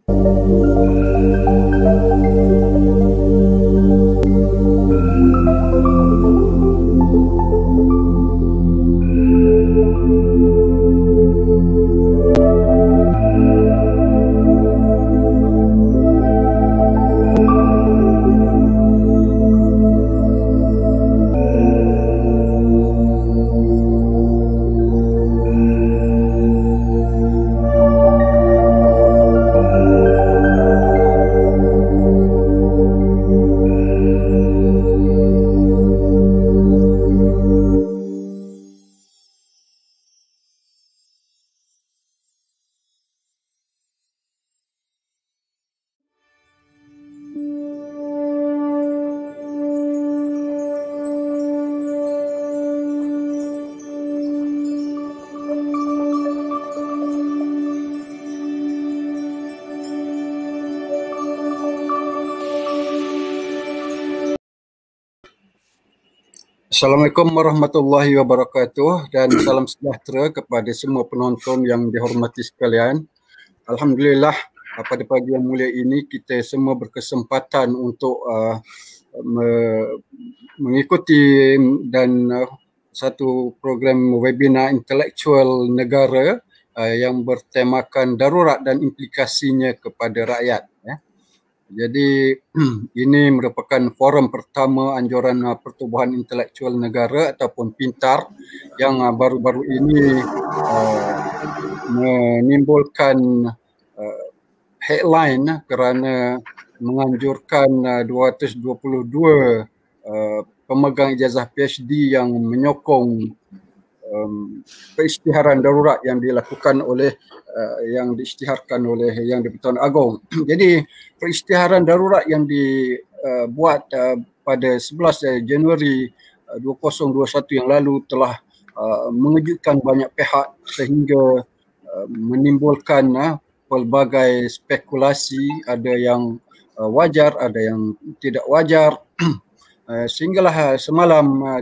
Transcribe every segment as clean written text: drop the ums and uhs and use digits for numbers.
Assalamualaikum warahmatullahi wabarakatuh dan salam sejahtera kepada semua penonton yang dihormati sekalian. Alhamdulillah, pada pagi yang mulia ini kita semua berkesempatan untuk mengikuti dan satu program webinar intelektual negara yang bertemakan darurat dan implikasinya kepada rakyat. Jadi ini merupakan forum pertama anjuran pertubuhan intelektual negara ataupun PINTAR yang baru-baru ini menimbulkan headline kerana menganjurkan 222 pemegang ijazah PhD yang menyokong perisytiharan darurat yang dilakukan oleh yang diisytiharkan oleh Yang di-Pertuan Agong. Jadi perisytiharan darurat yang dibuat pada 11 Januari 2021 yang lalu telah mengejutkan banyak pihak sehingga menimbulkan pelbagai spekulasi, ada yang wajar, ada yang tidak wajar. Sehinggalah semalam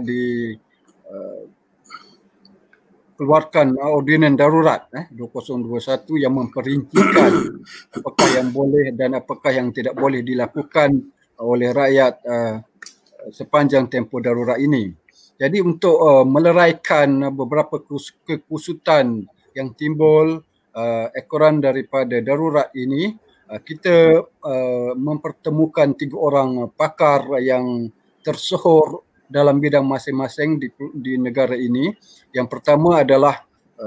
keluarkan ordinan darurat 2021 yang memperincikan apakah yang boleh dan apakah yang tidak boleh dilakukan oleh rakyat sepanjang tempoh darurat ini. Jadi untuk meleraikan beberapa kekusutan yang timbul ekoran daripada darurat ini, kita mempertemukan 3 orang pakar yang tersohor dalam bidang masing-masing di negara ini. Yang pertama adalah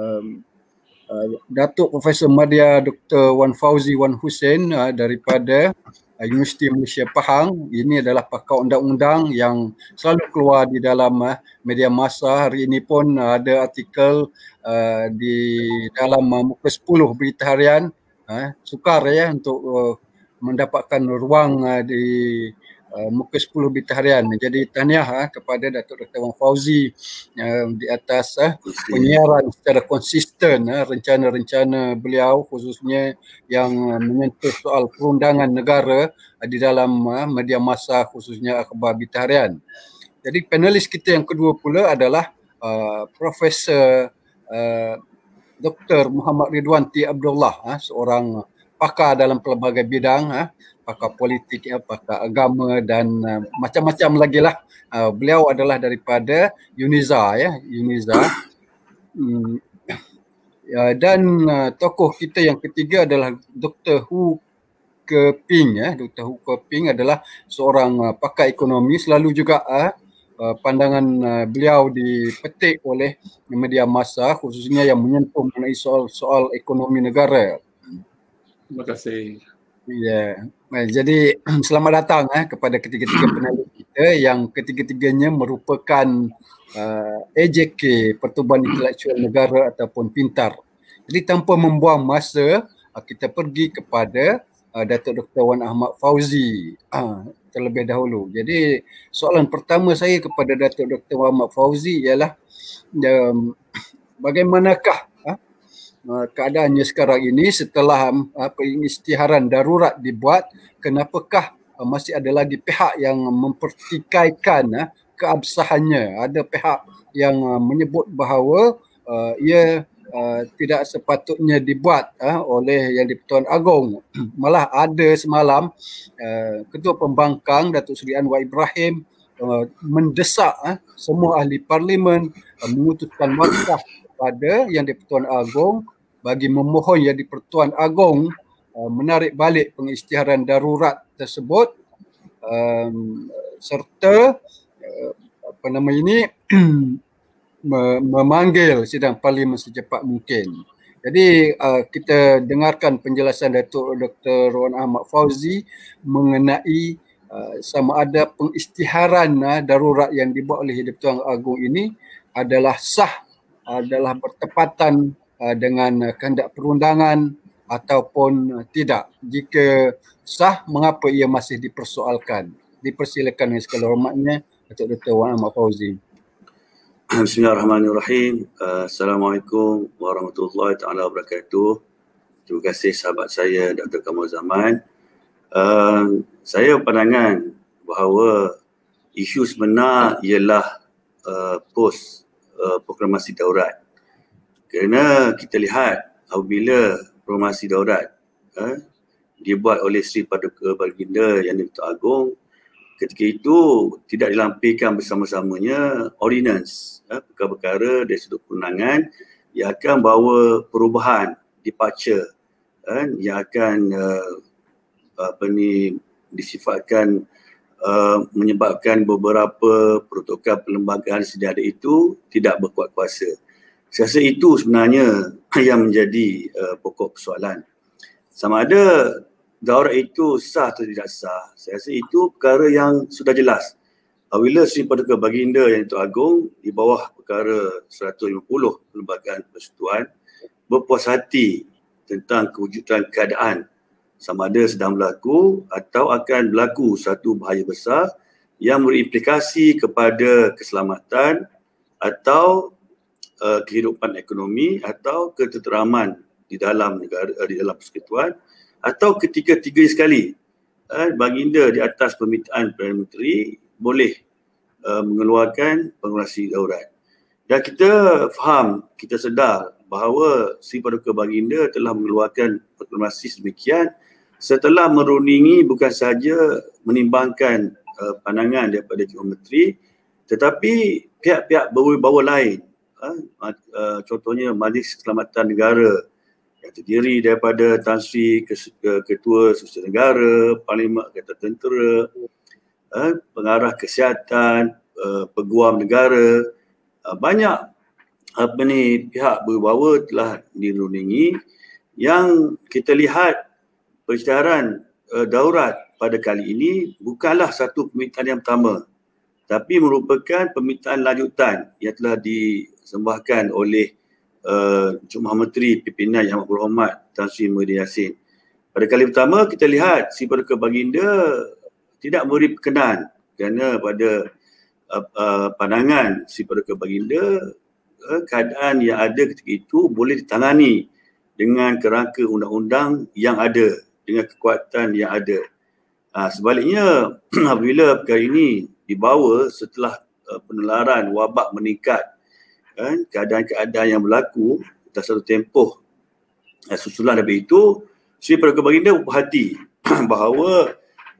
Datuk Profesor Madya Dr. Wan Fauzi Wan Hussein daripada Universiti Malaysia Pahang. Ini adalah pakar undang-undang yang selalu keluar di dalam media massa. Hari ini pun ada artikel di dalam muka 10 berita harian. Sukar untuk mendapatkan ruang di muka 10 berita harian. Jadi tahniah kepada Datuk Dr. Wan Fauzi di atas penyiaran secara konsisten rencana-rencana beliau, khususnya yang menyentuh soal perundangan negara di dalam media massa, khususnya akhbar berita harian. Jadi panelis kita yang kedua pula adalah Profesor Dr. Muhammad Ridwan T. Abdullah, seorang pakar dalam pelbagai bidang, pakar politik, pakar agama dan macam-macam lagi lah. Beliau adalah daripada UNIZA, UNIZA. Dan tokoh kita yang ketiga adalah Dr. Hu Keping. Dr. Hu Keping adalah seorang pakar ekonomi. Selalu juga pandangan beliau dipetik oleh media massa, khususnya yang menyentuh mengenai soal ekonomi negara. Terima kasih. Ya, jadi selamat datang kepada ketiga-tiga penalis kita yang ketiga-tiganya merupakan AJK, Pertubuhan Intelektual Negara ataupun PINTAR. Jadi tanpa membuang masa, kita pergi kepada Datuk Dr. Wan Ahmad Fauzi terlebih dahulu. Jadi soalan pertama saya kepada Datuk Dr. Wan Ahmad Fauzi ialah bagaimanakah keadaannya sekarang ini setelah perisytiharan darurat dibuat, kenapakah masih ada lagi pihak yang mempertikaikan keabsahannya? Ada pihak yang menyebut bahawa ia tidak sepatutnya dibuat oleh Yang di-Pertuan Agong. Malah ada semalam Ketua Pembangkang Datuk Seri Anwar Ibrahim mendesak semua ahli parlimen mengutuskan markah kepada Yang di-Pertuan Agong bagi memohon Yang di-Pertuan Agong menarik balik pengisytiharan darurat tersebut serta memanggil sidang parlimen secepat mungkin. Jadi kita dengarkan penjelasan Datuk Dr. Wan Ahmad Fauzi mengenai sama ada pengisytiharan darurat yang dibuat oleh Di-Pertuan Agong ini adalah sah, adalah bertepatan dengan kehendak perundangan ataupun tidak. Jika sah, mengapa ia masih dipersoalkan? Dipersilakan dengan segala hormatnya Datuk Dr. Wan Ahmad Fauzi. Bismillahirrahmanirrahim. Assalamualaikum warahmatullahi taala wabarakatuh. Terima kasih sahabat saya Dr. Kamal Zaman. Saya pandangan bahawa isu sebenar ialah pos proklamasi daurat. Kerana kita lihat apabila proklamasi daurat dibuat oleh Sri Paduka Baginda Yang di-Pertuan Agong, ketika itu tidak dilampirkan bersama-samanya ordinance, perkara-perkara dari sudut perundangan yang akan bawa perubahan, departure, yang akan disifatkan menyebabkan beberapa protokol perlembagaan sedia ada itu tidak berkuat kuasa. Saya rasa itu sebenarnya yang menjadi pokok persoalan. Sama ada daurat itu sah atau tidak sah, saya rasa itu perkara yang sudah jelas. Apabila Sri Paduka Baginda Yang di-Pertuan Agong di bawah perkara 150 Perlembagaan Persekutuan berpuas hati tentang kewujudan keadaan sama ada sedang berlaku atau akan berlaku satu bahaya besar yang berimplikasi kepada keselamatan atau kehidupan ekonomi atau ketenteraman di dalam negara, di dalam persekutuan, atau ketiga-tiga sekali Baginda di atas permintaan Perdana Menteri boleh mengeluarkan proklamasi daurat. Dan kita faham, kita sedar bahawa Sri Paduka Baginda telah mengeluarkan proklamasi sedemikian setelah merundingi bukan sahaja menimbangkan pandangan daripada Kedua Menteri, tetapi pihak-pihak berwibawa lain, contohnya Majlis Keselamatan Negara yang terdiri daripada Tan Sri Ketua Susun Negara, Parlimen Angkatan Tentera, Pengarah Kesihatan, Peguam Negara, banyak pihak berwibawa telah dirundingi yang kita lihat pengisytiharan daurat pada kali ini bukanlah satu permintaan yang pertama, tapi merupakan permintaan lanjutan yang telah disembahkan oleh Encik Muhammad Menteri Pimpinan Yang Amat Berhormat Tan Sri Muhyiddin Yassin. Pada kali pertama kita lihat Sri Paduka Baginda tidak memberi perkenan kerana pada pandangan Sri Paduka Baginda keadaan yang ada ketika itu boleh ditangani dengan kerangka undang-undang yang ada, dengan kekuatan yang ada. Sebaliknya apabila perkara ini dibawa setelah penularan wabak meningkat, keadaan-keadaan yang berlaku atas satu tempoh susulan daripada itu, Sri Paduka Baginda berhati bahawa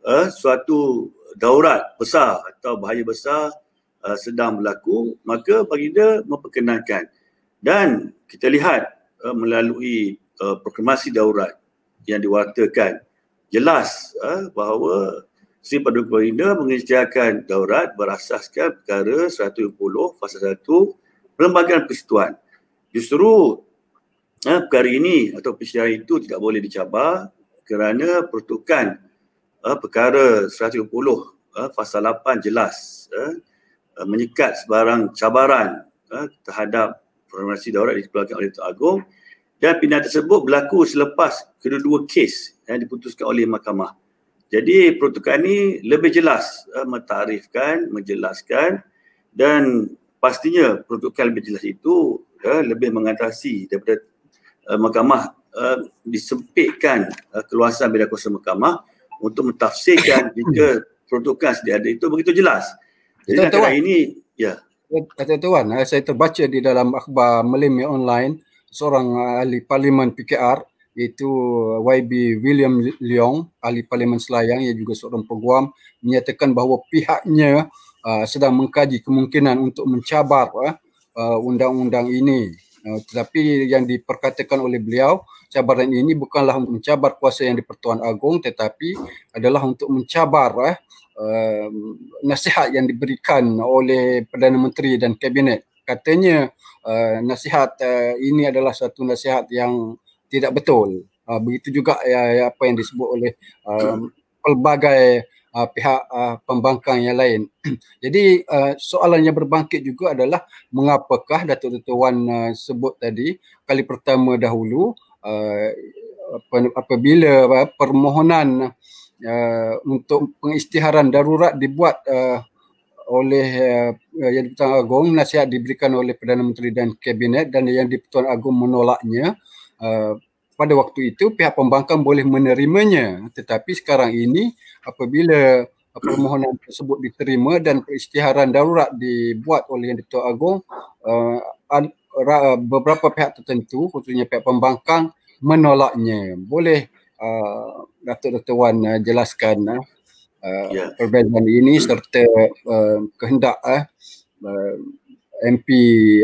suatu daurat besar atau bahaya besar sedang berlaku, maka Baginda memperkenankan. Dan kita lihat melalui proklamasi daurat yang diwartakan, jelas bahawa Sri Paduka Baginda mengisytiharkan daurat berasaskan perkara 150 fasa 1 Perlembagaan Persekutuan. Justru perkara ini atau pengisytiharan itu tidak boleh dicabar kerana peruntukan perkara 150 fasa 8 jelas menyekat sebarang cabaran terhadap proklamasi daurat dikeluarkan oleh Pertuan Agong, dan pindahan tersebut berlaku selepas kedua-dua kes yang diputuskan oleh mahkamah. Jadi peruntukan ini lebih jelas mentarifkan, menjelaskan, dan pastinya peruntukan lebih jelas itu lebih mengatasi daripada mahkamah disempitkan keluasan bidang kuasa mahkamah untuk mentafsirkan jika peruntukan sedia ada itu begitu jelas. Jadi dalam ini, ya. Tuan, saya terbaca di dalam akhbar Melimi Online seorang ahli parlimen PKR, iaitu YB William Leong, ahli parlimen Selayang, yang juga seorang peguam, menyatakan bahawa pihaknya sedang mengkaji kemungkinan untuk mencabar undang-undang ini. Tetapi yang diperkatakan oleh beliau, cabaran ini bukanlah untuk mencabar kuasa yang di-Pertuan Agong, tetapi adalah untuk mencabar nasihat yang diberikan oleh Perdana Menteri dan Kabinet. Katanya nasihat ini adalah satu nasihat yang tidak betul. Begitu juga apa yang disebut oleh pelbagai pihak pembangkang yang lain. Jadi soalan yang berbangkit juga adalah mengapakah Datuk Wan sebut tadi, kali pertama dahulu apabila permohonan untuk pengisytiharan darurat dibuat oleh Yang di-Pertuan Agong, nasihat diberikan oleh Perdana Menteri dan Kabinet, dan Yang di-Pertuan Agong menolaknya. Pada waktu itu pihak pembangkang boleh menerimanya, tetapi sekarang ini apabila permohonan tersebut diterima dan perisytiharan darurat dibuat oleh Yang di-Pertuan Agong, beberapa pihak tertentu, khususnya pihak pembangkang, menolaknya. Boleh Datuk Wan jelaskan perbezaan ini serta kehendak MP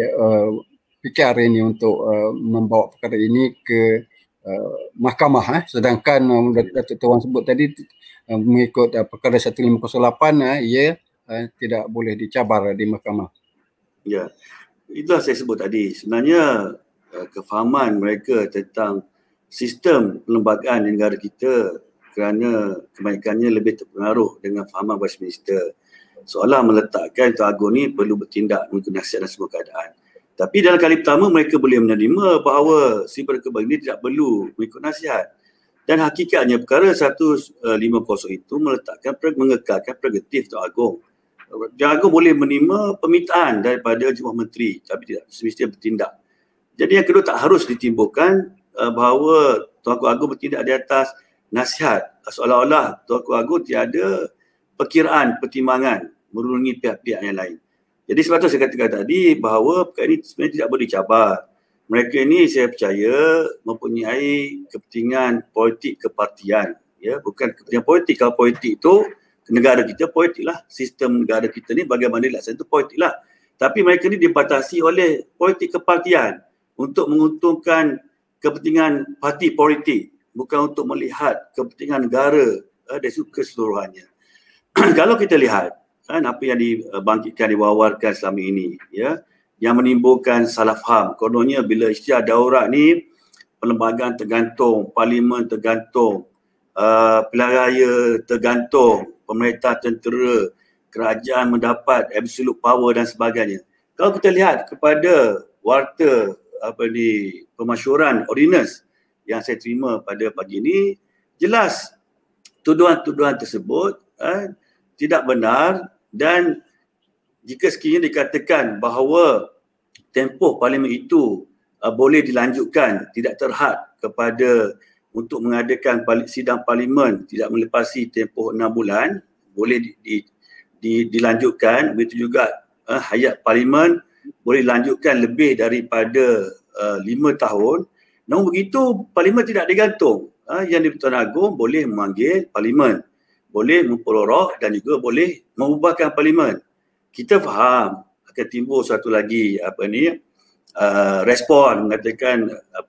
PKR ini untuk membawa perkara ini ke mahkamah, sedangkan Datuk Wan sebut tadi mengikut perkara 1508 ia tidak boleh dicabar di mahkamah. Ya, itulah saya sebut tadi. Sebenarnya kefahaman mereka tentang sistem perlembagaan negara kita kerana kebanyakannya lebih terpengaruh dengan fahaman Westminster, seolah meletakkan Tuan Agong ni perlu bertindak mengikut nasihat dan semua keadaan. Tapi dalam kali pertama mereka boleh menerima bahawa si perkara ini tidak perlu mengikut nasihat. Dan hakikatnya perkara 150 itu mengekalkan prerogatif Tuan Agong. Tuan Agong boleh menerima permintaan daripada Jumlah Menteri tapi tidak semestinya bertindak. Jadi yang kedua, tak harus ditimbulkan bahawa Tuan Agong bertindak di atas nasihat, seolah-olah Tuan Agong tiada pertimbangan merundingi pihak-pihak yang lain. Jadi sebab tu saya katakan tadi bahawa perkara ini sebenarnya tidak boleh dicabar. Mereka ini saya percaya mempunyai kepentingan politik kepartian, ya, bukan kepentingan politik. Kalau politik itu negara kita politik lah, sistem negara kita ni bagaimana dilaksanakan itu politik lah. Tapi mereka ni dibatasi oleh politik kepartian untuk menguntungkan kepentingan parti politik, bukan untuk melihat kepentingan negara dari keseluruhannya. Kalau kita lihat apa yang dibangkitkan, diwawarkan selama ini, ya, yang menimbulkan salah faham. Kononnya bila isytihar darurat ni, perlembagaan tergantung, parlimen tergantung, pilihan raya tergantung, pemerintah tentera, kerajaan mendapat absolute power dan sebagainya. Kalau kita lihat kepada warta pemasyuran ordinance yang saya terima pada pagi ini, jelas tuduhan-tuduhan tersebut tidak benar. Dan jika sekiranya dikatakan bahawa tempoh parlimen itu boleh dilanjutkan, tidak terhad kepada untuk mengadakan sidang parlimen tidak melepasi tempoh 6 bulan, boleh dilanjutkan. Begitu juga hayat parlimen boleh dilanjutkan lebih daripada 5 tahun. Namun begitu, parlimen tidak digantung. Yang di-Pertuan Agong boleh memanggil parlimen, boleh memperorok dan juga boleh membubarkan parlimen. Kita faham akan timbul satu lagi respon mengatakan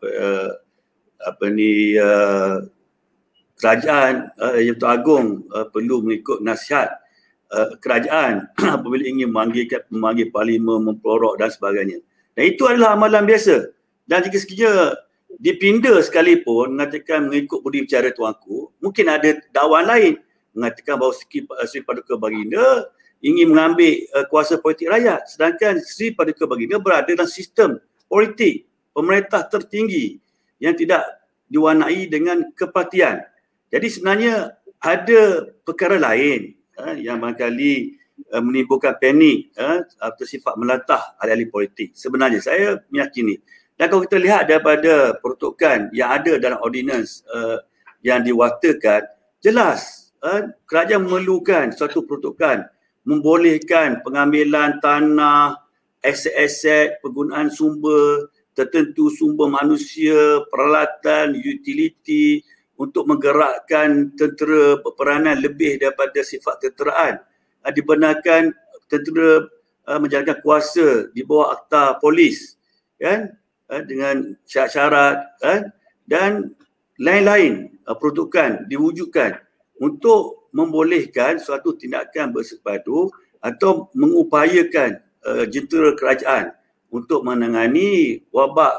kerajaan Yang di-Pertuan Agong perlu mengikut nasihat kerajaan apabila ingin memanggil parlimen, memperorok dan sebagainya. Dan itu adalah amalan biasa. Dan jika sekiranya dipinda sekalipun mengatakan mengikut budi bicara tuanku, mungkin ada dakwaan lain mengatakan bahawa Sri Paduka Baginda ingin mengambil kuasa politik rakyat, sedangkan Sri Paduka Baginda berada dalam sistem politik pemerintah tertinggi yang tidak diwarnai dengan kepartian. Jadi sebenarnya ada perkara lain yang barangkali menimbulkan panik atau sifat melatah ahli-ahli politik. Sebenarnya saya meyakini, dan kalau kita lihat daripada peruntukan yang ada dalam ordinance yang diwartakan, jelas kerajaan memerlukan suatu peruntukan membolehkan pengambilan tanah, aset-aset, penggunaan sumber tertentu sumber manusia, peralatan, utiliti untuk menggerakkan tentera peperanan lebih daripada sifat tenteraan. Dibenarkan tentera menjalankan kuasa di bawah akta polis, kan, dengan syarat-syarat, kan, dan lain-lain peruntukan diwujudkan untuk membolehkan suatu tindakan bersepadu atau mengupayakan jentera kerajaan untuk menangani wabak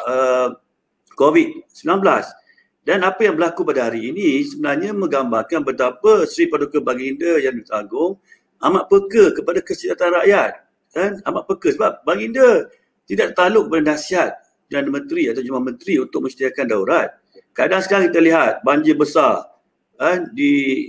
COVID-19. Dan apa yang berlaku pada hari ini sebenarnya menggambarkan betapa Seri Paduka Baginda Yang di-Pertuan Agong amat peka kepada kesejahteraan rakyat, kan? Amat peka sebab Baginda tidak takluk kepada nasihat Perdana Menteri atau Jumlah Menteri untuk mensyariatkan daurat. Kadang sekarang kita lihat banjir besar, kan, di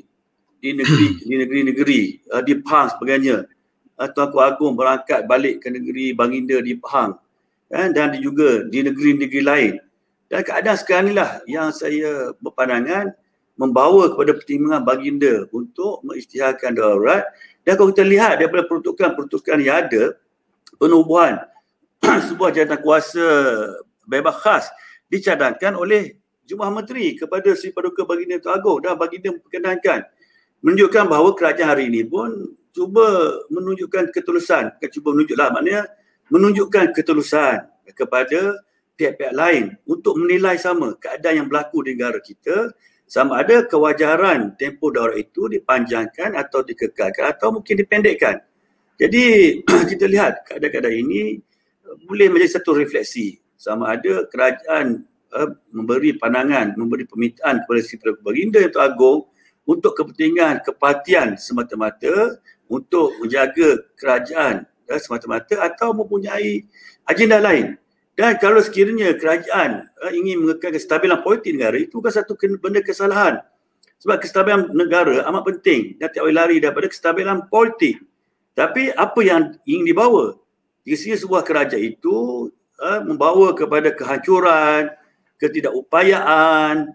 negeri-negeri di Pahang sebagainya. Tuanku Agong berangkat balik ke negeri Baginda di Pahang, kan, dan juga di negeri-negeri lain. Dan keadaan sekarang inilah yang saya berpandangan membawa kepada pertimbangan Baginda untuk mengisytiharkan daurat. Dan kalau kita lihat daripada peruntukan-peruntukan yang ada, penubuhan sebuah jawatan kuasa bebas khas dicadangkan oleh Jumlah Menteri kepada Seri Paduka Baginda Yang di-Pertuan Agong, dan Baginda memperkenankan, menunjukkan bahawa kerajaan hari ini pun cuba menunjukkan ketulusan, bukan cuba menunjuklah, maknanya menunjukkan ketulusan kepada pihak-pihak lain untuk menilai sama keadaan yang berlaku di negara kita, sama ada kewajaran tempoh daurat itu dipanjangkan atau dikekalkan atau mungkin dipendekkan. Jadi kita lihat keadaan-keadaan ini boleh menjadi satu refleksi sama ada kerajaan memberi pandangan, memberi permintaan kepada Seri Paduka Baginda Yang di-Pertuan Agong untuk kepentingan kepartian semata-mata, untuk menjaga kerajaan semata-mata, atau mempunyai agenda lain. Dan kalau sekiranya kerajaan ingin mengekalkan kestabilan politik negara, itu bukan satu benda kesalahan. Sebab kestabilan negara amat penting dan tidak boleh lari daripada kestabilan politik. Tapi apa yang ingin dibawa? Jika sebuah kerajaan itu membawa kepada kehancuran, ketidakupayaan,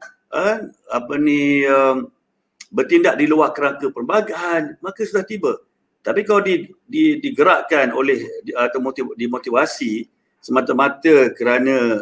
bertindak di luar kerangka perlembagaan, maka sudah tiba. Tapi kalau digerakkan oleh atau dimotivasi semata-mata kerana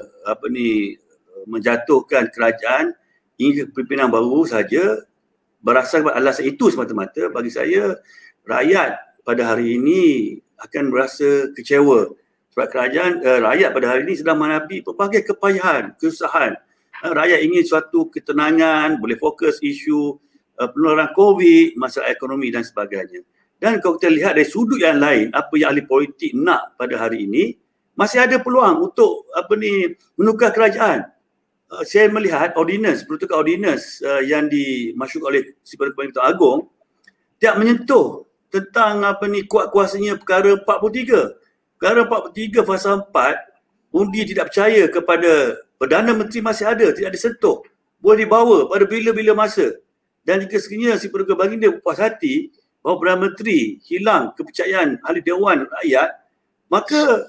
menjatuhkan kerajaan hingga pimpinan baru saja, berdasarkan alasan itu semata-mata, bagi saya rakyat pada hari ini akan merasa kecewa sebab rakyat pada hari ini sedang menghadapi pelbagai kepayahan, kesusahan. Rakyat ingin suatu ketenangan, boleh fokus isu penularan COVID, masalah ekonomi dan sebagainya. Dan kalau kita lihat dari sudut yang lain, apa yang ahli politik nak pada hari ini, masih ada peluang untuk menukar kerajaan. Saya melihat peruntukan ordinance yang dimasyurkan oleh Seri Paduka Baginda Yang di-Pertuan Agong tidak menyentuh tentang kuat kuasanya perkara 43. Perkara 43 fasa 4, undi tidak percaya kepada Perdana Menteri masih ada, tidak disentuh. Boleh dibawa pada bila-bila masa. Dan jika sekiranya Seri Paduka Baginda berpuas hati bahawa Perdana Menteri hilang kepercayaan ahli Dewan Rakyat, maka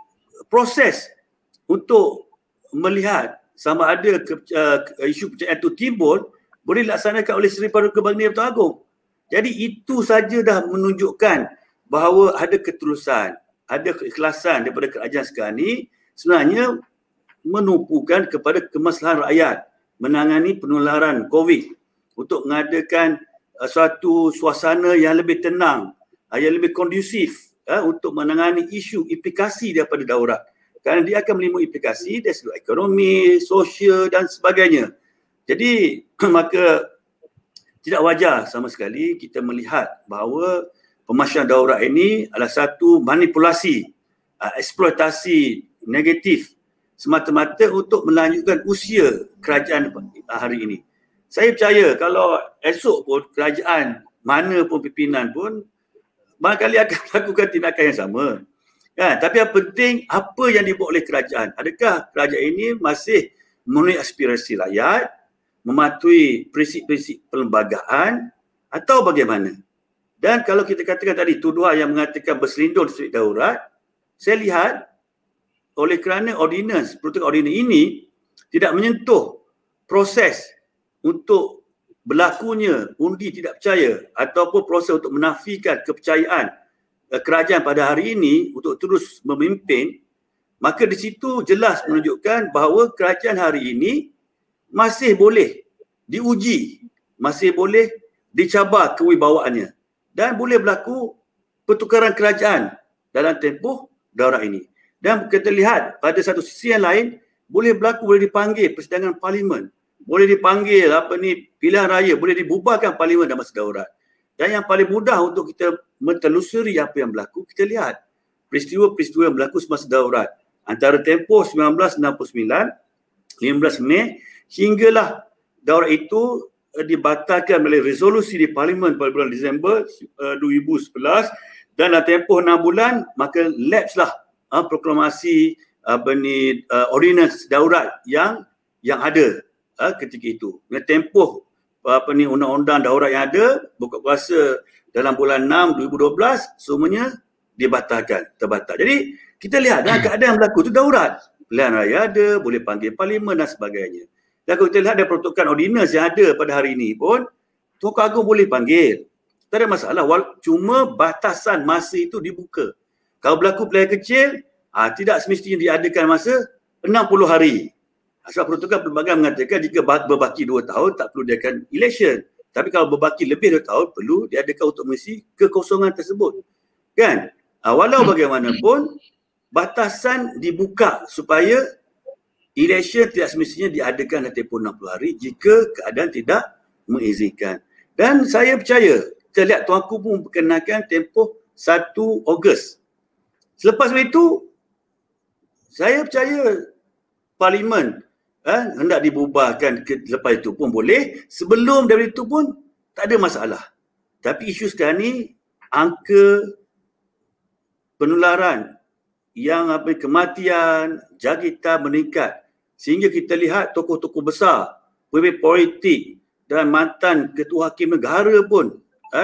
proses untuk melihat sama ada isu kepercayaan itu timbul boleh dilaksanakan oleh Seri Paduka Baginda Yang di-Pertuan Agong. Jadi itu saja dah menunjukkan bahawa ada ketulusan, ada keikhlasan daripada kerajaan sekarang ini sebenarnya menumpukan kepada kemaslahan rakyat menangani penularan COVID untuk mengadakan suatu suasana yang lebih tenang, yang lebih kondusif untuk menangani isu implikasi daripada daurat. Kerana dia akan meliputi implikasi dari segi ekonomi, sosial dan sebagainya. Jadi maka tidak wajar sama sekali kita melihat bahawa pemasyuran daurat ini adalah satu manipulasi, eksploitasi negatif semata-mata untuk melanjutkan usia kerajaan hari ini. Saya percaya kalau esok pun kerajaan mana pun pimpinan pun barangkali akan melakukan tindakan yang sama. Tapi yang penting apa yang dibuat oleh kerajaan. Adakah kerajaan ini masih memenuhi aspirasi rakyat, mematuhi prinsip-prinsip perlembagaan atau bagaimana? Dan kalau kita katakan tadi tuduhan yang mengatakan berselindung di daurat, saya lihat oleh kerana peruntukan ordinans ini tidak menyentuh proses untuk berlakunya undi tidak percaya ataupun proses untuk menafikan kepercayaan kerajaan pada hari ini untuk terus memimpin, maka di situ jelas menunjukkan bahawa kerajaan hari ini masih boleh diuji, masih boleh dicabar kewibawaannya dan boleh berlaku pertukaran kerajaan dalam tempoh daurah ini. Dan kita lihat pada satu sisi yang lain, boleh berlaku, boleh dipanggil persidangan parlimen, boleh dipanggil pilihan raya, boleh dibubarkan parlimen dalam masa daurat. Dan yang paling mudah untuk kita mentelusuri apa yang berlaku, kita lihat peristiwa-peristiwa yang berlaku semasa daurat antara tempoh 1969, 15 Mei hinggalah daurat itu dibatalkan oleh resolusi di parlimen pada bulan Disember 2011 dan dalam tempoh 6 bulan maka lapse lah proklamasi ordinance daurat yang ada ketika itu. Tempoh undang-undang daurat yang ada buka kuasa dalam bulan 6 2012 semuanya dibatalkan, terbatal. Jadi kita lihat dalam keadaan berlaku itu daurat. Pilihan raya ada, boleh panggil parlimen dan sebagainya. Dan kalau kita lihat ada peruntukan ordinance yang ada pada hari ini pun, Tuan Agung boleh panggil. Tak ada masalah. Cuma batasan masa itu dibuka. Kalau berlaku pilihan kecil, tidak semestinya diadakan masa 60 hari. Sebab peruntukan perlembagaan mengatakan jika berbaki 2 tahun tak perlu diadakan election. Tapi kalau berbaki lebih 2 tahun perlu diadakan untuk mengisi kekosongan tersebut. Kan? Walau bagaimanapun, batasan dibuka supaya election tidak semestinya diadakan dalam tempoh 60 hari jika keadaan tidak mengizinkan. Dan saya percaya, kita lihat Tuanku pun perkenalkan tempoh 1 Ogos. Selepas itu, saya percaya parlimen hendak dibubarkan lepas itu pun boleh. Sebelum dari itu pun tak ada masalah. Tapi isu sekarang ni, angka penularan yang kematian, jangkitan meningkat sehingga kita lihat tokoh-tokoh besar, pemimpin politik dan mantan ketua hakim negara pun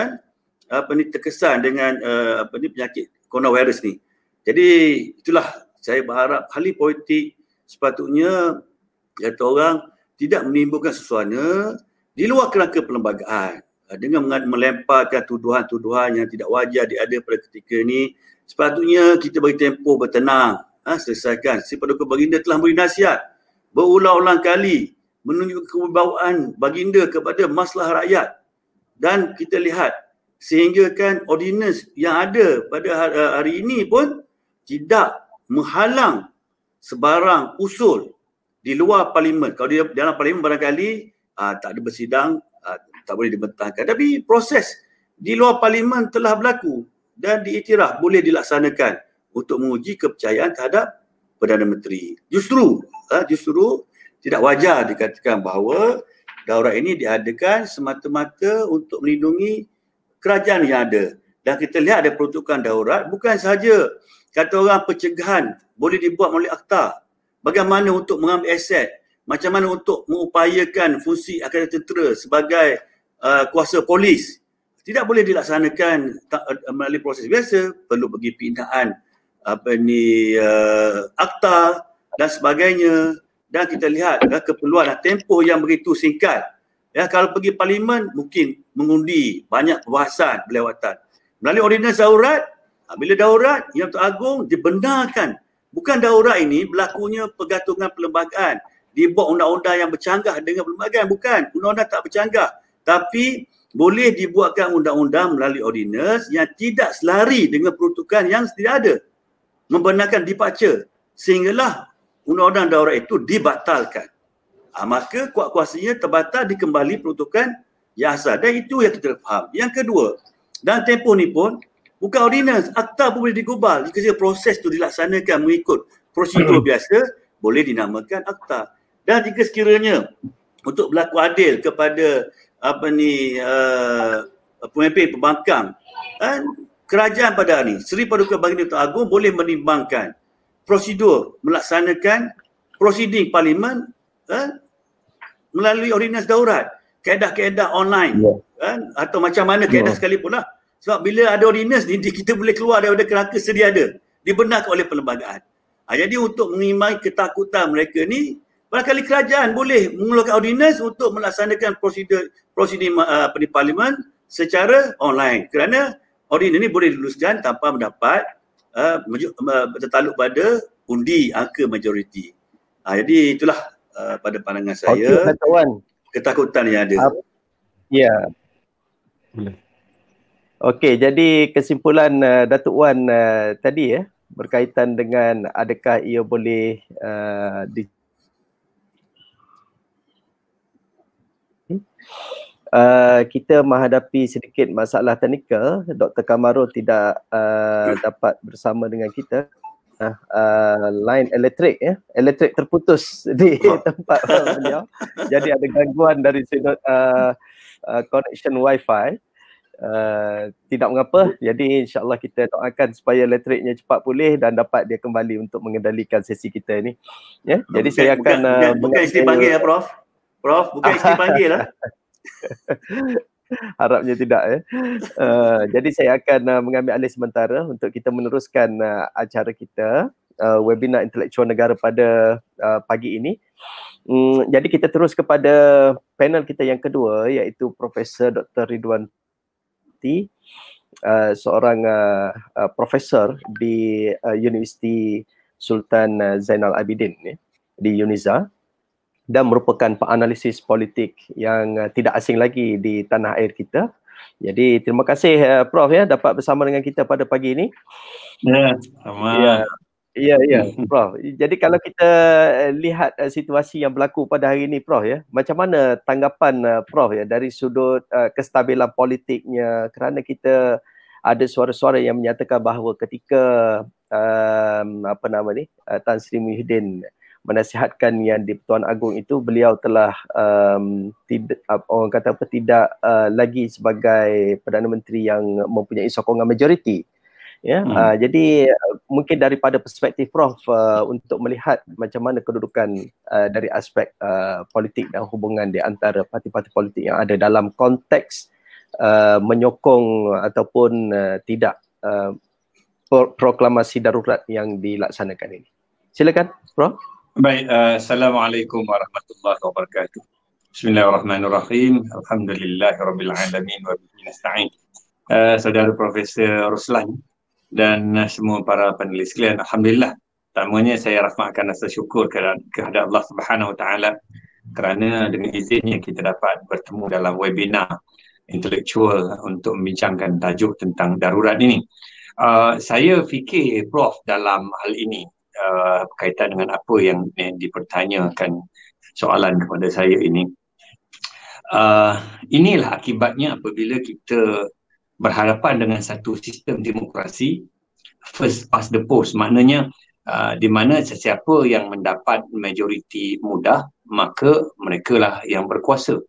terkesan dengan penyakit coronavirus ni. Jadi itulah saya berharap ahli politik sepatutnya kata orang tidak menimbulkan suasana di luar kerangka perlembagaan dengan melemparkan tuduhan-tuduhan yang tidak wajar ada pada ketika ini. Sepatutnya kita bagi tempoh bertenang, selesaikan. Si Paduka Baginda telah beri nasihat berulang-ulang kali menunjukkan kewibawaan Baginda kepada masalah rakyat. Dan kita lihat sehingga kan ordinance yang ada pada hari ini pun tidak menghalang sebarang usul di luar parlimen. Kalau di dalam parlimen barangkali tak ada bersidang, tak boleh dibentangkan. Tapi proses di luar parlimen telah berlaku dan diiktiraf boleh dilaksanakan untuk menguji kepercayaan terhadap Perdana Menteri. Justru tidak wajar dikatakan bahawa daurat ini diadakan semata-mata untuk melindungi kerajaan yang ada. Dan kita lihat ada peruntukan daurat bukan sahaja kata orang pencegahan boleh dibuat melalui akta. Bagaimana untuk mengambil aset, macam mana untuk mengupayakan fungsi akademi tentera sebagai kuasa polis. Tidak boleh dilaksanakan melalui proses biasa, perlu pergi pindaan akta dan sebagainya. Dan kita lihat keperluan tempoh yang begitu singkat. Kalau pergi parlimen mungkin mengundi banyak perbahasan berlewatan. Melalui ordinans daurat, bila daurat yang Agung dibenarkan. Bukan daurat ini berlakunya pergantungan perlembagaan. Dibuat undang-undang yang bercanggah dengan perlembagaan. Bukan, undang-undang tak bercanggah. Tapi boleh dibuatkan undang-undang melalui ordinans yang tidak selari dengan peruntukan yang tidak ada. Membenarkan departure. Sehinggalah undang-undang daurat itu dibatalkan. Maka kuat kuasanya terbatal dikembali peruntukan yang asal. Dan itu yang kita faham. Yang kedua, dalam tempoh ni pun, bukan ordinans, akta pun boleh digubal. Jika proses itu dilaksanakan mengikut prosedur biasa, boleh dinamakan akta. Dan jika sekiranya untuk berlaku adil kepada pemimpin pembangkang, kerajaan pada hari ini, Seri Paduka Baginda Tuan Agung boleh menimbangkan prosedur melaksanakan prosiding parlimen melalui ordinans daurat, kaedah-kaedah online atau macam mana kaedah sekalipun lah. Sebab bila ada ordinans ni, kita boleh keluar daripada kerangka sedia ada, dibenarkan oleh perlembagaan. Jadi untuk mengimbangi ketakutan mereka ni, barangkali kerajaan boleh mengeluarkan ordinans untuk melaksanakan prosedur di parlimen secara online. Kerana ordinans ni boleh diluluskan tanpa mendapat tertaluk pada undi angka majoriti. Jadi itulah pada pandangan saya Okey, Datuk Wan. ketakutan yang ada. Ya. Okey, jadi kesimpulan Datuk Wan tadi berkaitan dengan adakah ia boleh kita menghadapi sedikit masalah teknikal. Dr. Kamarul tidak dapat bersama dengan kita. Line elektrik terputus di tempat beliau. Jadi ada gangguan dari sudut connection wifi. Tidak mengapa, jadi insyaAllah kita doakan supaya elektriknya cepat pulih dan dapat dia kembali untuk mengendalikan sesi kita ni. Ya, jadi saya akan bukan isteri panggil ya Prof. Prof, bukan isteri panggil lah. Harapnya tidak jadi saya akan mengambil alih sementara untuk kita meneruskan acara kita, webinar intelektual negara pada pagi ini. Jadi kita terus kepada panel kita yang kedua, iaitu Profesor Dr. Ridwan T, seorang profesor di Universiti Sultan Zainal Abidin di UNIZA, dan merupakan penganalisis politik yang tidak asing lagi di tanah air kita. Jadi terima kasih Prof dapat bersama dengan kita pada pagi ini. Ya, sama. Ya, Prof. Jadi kalau kita lihat situasi yang berlaku pada hari ini Prof macam mana tanggapan Prof dari sudut kestabilan politiknya, kerana kita ada suara-suara yang menyatakan bahawa ketika Tan Sri Muhyiddin menasihatkan yang di Pertuan Agong itu, beliau telah tidak lagi sebagai Perdana Menteri yang mempunyai sokongan majoriti. Jadi mungkin daripada perspektif Prof untuk melihat macam mana kedudukan dari aspek politik dan hubungan di antara parti-parti politik yang ada dalam konteks menyokong ataupun tidak proklamasi darurat yang dilaksanakan ini. Silakan Prof. Baik, Assalamualaikum warahmatullahi wabarakatuh. Bismillahirrahmanirrahim. Alhamdulillahirabbil alamin wa bihi nasta'in. Saudara Profesor Ruslan dan semua para panelis sekalian, alhamdulillah. Pertamanya saya rafakkan rasa syukur kehadap Allah Subhanahu Wa Taala kerana dengan izinnya kita dapat bertemu dalam webinar intelektual untuk membincangkan tajuk tentang darurat ini. Saya fikir Prof dalam hal ini berkaitan dengan apa yang dipertanyakan soalan kepada saya ini, inilah akibatnya apabila kita berhadapan dengan satu sistem demokrasi first past the post, maknanya di mana sesiapa yang mendapat majoriti mudah maka mereka lah yang berkuasa.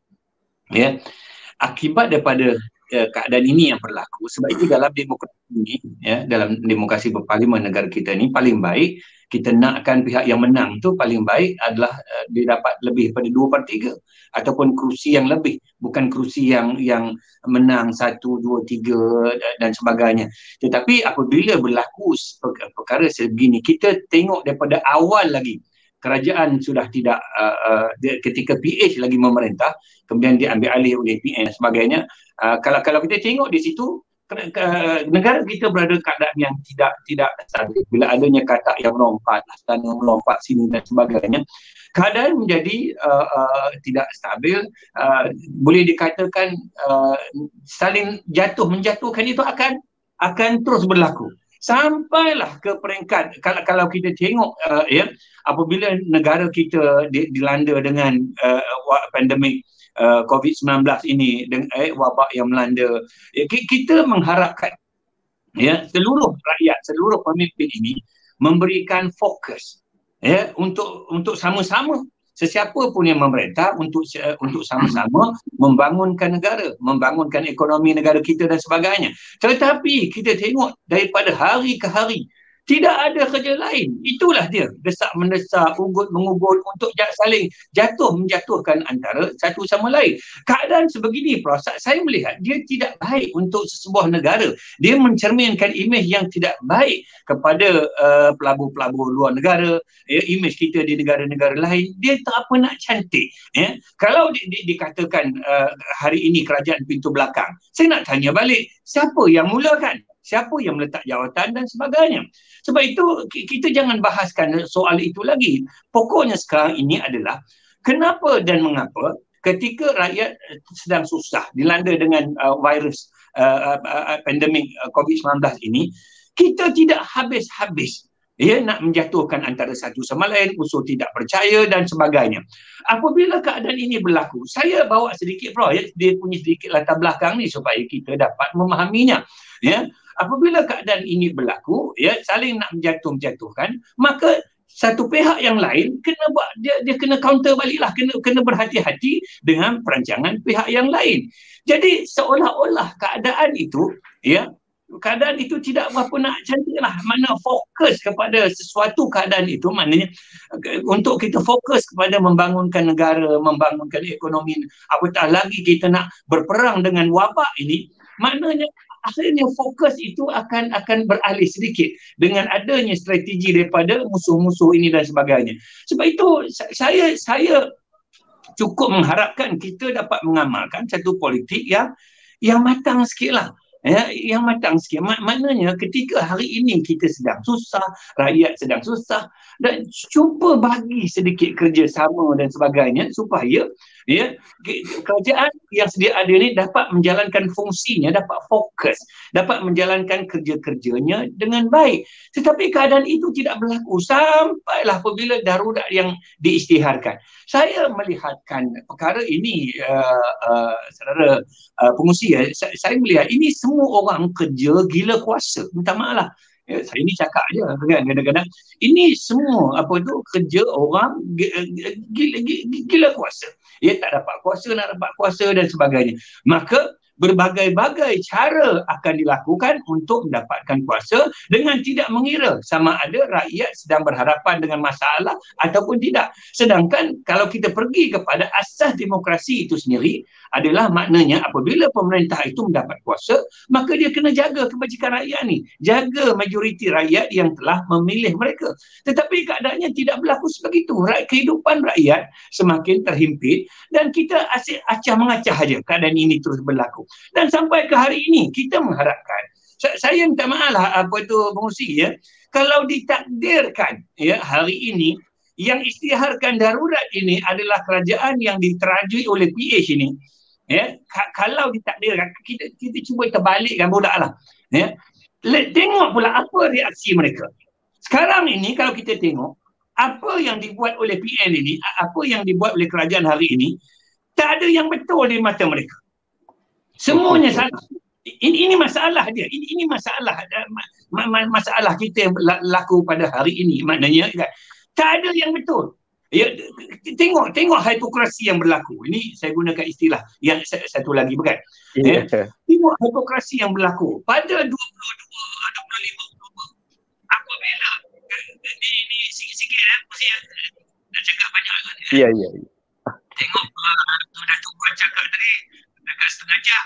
Akibat daripada keadaan ini yang berlaku, sebab itu dalam demokrasi ini, dalam demokrasi berparlimen negara kita ni, paling baik kita nakkan pihak yang menang tu paling baik adalah dia dapat lebih daripada 2/3 ataupun kerusi yang lebih, bukan kerusi yang menang 1, 2, 3 dan sebagainya. Tetapi apabila berlaku perkara sebegini, kita tengok daripada awal lagi kerajaan sudah tidak ketika PH lagi memerintah, kemudian diambil alih oleh PN dan sebagainya. Kalau kita tengok di situ, negara kita berada keadaan yang tidak stabil. Bila adanya katak yang melompat, tanah melompat sini dan sebagainya, keadaan menjadi tidak stabil. Boleh dikatakan saling menjatuhkan itu akan terus berlaku sampailah ke peringkat, kalau kita tengok apabila negara kita dilanda dengan pandemik COVID-19 ini, dengan wabak yang melanda, kita mengharapkan seluruh rakyat, seluruh pemimpin ini memberikan fokus untuk sama-sama, sesiapa pun yang memerintah, untuk sama-sama membangunkan negara, membangunkan ekonomi negara kita dan sebagainya. Tetapi kita tengok daripada hari ke hari tidak ada kerja lain. Itulah dia, desak-mendesak, ugut-mengugut untuk saling menjatuhkan antara satu sama lain. Keadaan sebegini, Prof, saya melihat dia tidak baik untuk sebuah negara. Dia mencerminkan imej yang tidak baik kepada pelabur-pelabur luar negara, imej kita di negara-negara lain. Dia tak apa nak cantik. Kalau dikatakan hari ini kerajaan pintu belakang, saya nak tanya balik, siapa yang mulakan? siapa yang meletak jawatan dan sebagainya. Sebab itu kita jangan bahaskan soal itu lagi. Pokoknya sekarang ini adalah kenapa dan mengapa ketika rakyat sedang susah dilanda dengan virus pandemik COVID-19 ini, kita tidak habis-habis nak menjatuhkan antara satu sama lain, unsur tidak percaya dan sebagainya. Apabila keadaan ini berlaku, saya bawa sedikit Prof, dia punya sedikit latar belakang ni supaya kita dapat memahaminya. Apabila keadaan ini berlaku, saling nak menjatuhkan, maka satu pihak yang lain kena buat, dia kena counter baliklah, kena berhati-hati dengan perancangan pihak yang lain. Jadi seolah-olah keadaan itu tidak berapa nak cantik lah. Mana fokus kepada sesuatu keadaan itu, maknanya untuk kita fokus kepada membangunkan negara, membangunkan ekonomi, apatah lagi kita nak berperang dengan wabak ini, maknanya akhirnya fokus itu akan beralih sedikit dengan adanya strategi daripada musuh-musuh ini dan sebagainya. Sebab itu saya cukup mengharapkan kita dapat mengamalkan satu politik yang matang sikit lah. Yang matang sikit. Maknanya ketika hari ini kita sedang susah, rakyat sedang susah, dan cuba bagi sedikit kerjasama dan sebagainya supaya kerajaan yang sedia ada ni dapat menjalankan fungsinya, dapat fokus, dapat menjalankan kerja-kerjanya dengan baik. Tetapi keadaan itu tidak berlaku sampailah apabila darurat yang diisytiharkan. Saya melihatkan perkara ini, saudara pengusi, saya melihat ini semua orang kerja gila kuasa. Minta maaf lah. Saya ni cakap je kan, kadang-kadang ini semua kerja orang gila kuasa. Tak dapat kuasa, nak dapat kuasa dan sebagainya. Maka berbagai-bagai cara akan dilakukan untuk mendapatkan kuasa dengan tidak mengira sama ada rakyat sedang berhadapan dengan masalah ataupun tidak. Sedangkan kalau kita pergi kepada asas demokrasi itu sendiri adalah maknanya apabila pemerintah itu mendapat kuasa, maka dia kena jaga kebajikan rakyat ni, jaga majoriti rakyat yang telah memilih mereka. Tetapi keadaannya tidak berlaku sebegitu. Kehidupan rakyat semakin terhimpit dan kita asyik acah-mengacah saja keadaan ini terus berlaku. Dan sampai ke hari ini kita mengharapkan, saya minta maaf lah pengusi kalau ditakdirkan hari ini yang isytiharkan darurat ini adalah kerajaan yang diterajui oleh PH ini, kalau ditakdirkan, kita cuba terbalikkan budak lah, tengok pula apa reaksi mereka. Sekarang ini kalau kita tengok apa yang dibuat oleh PN ini, apa yang dibuat oleh kerajaan hari ini, tak ada yang betul di mata mereka. Semuanya salah. Ini masalah dia. Ini masalah masalah kita yang laku pada hari ini. Maknanya tak ada yang betul. Tengok hipokrasi yang berlaku. Ini saya gunakan istilah yang satu lagi, bukan? Tengok hipokrasi yang berlaku pada 25 Oktober. Apabila ini sikit-sikit mesti nak cakap banyak kan? Ya. Tengok Datuk Puan cakap tadi dekat setengah jam.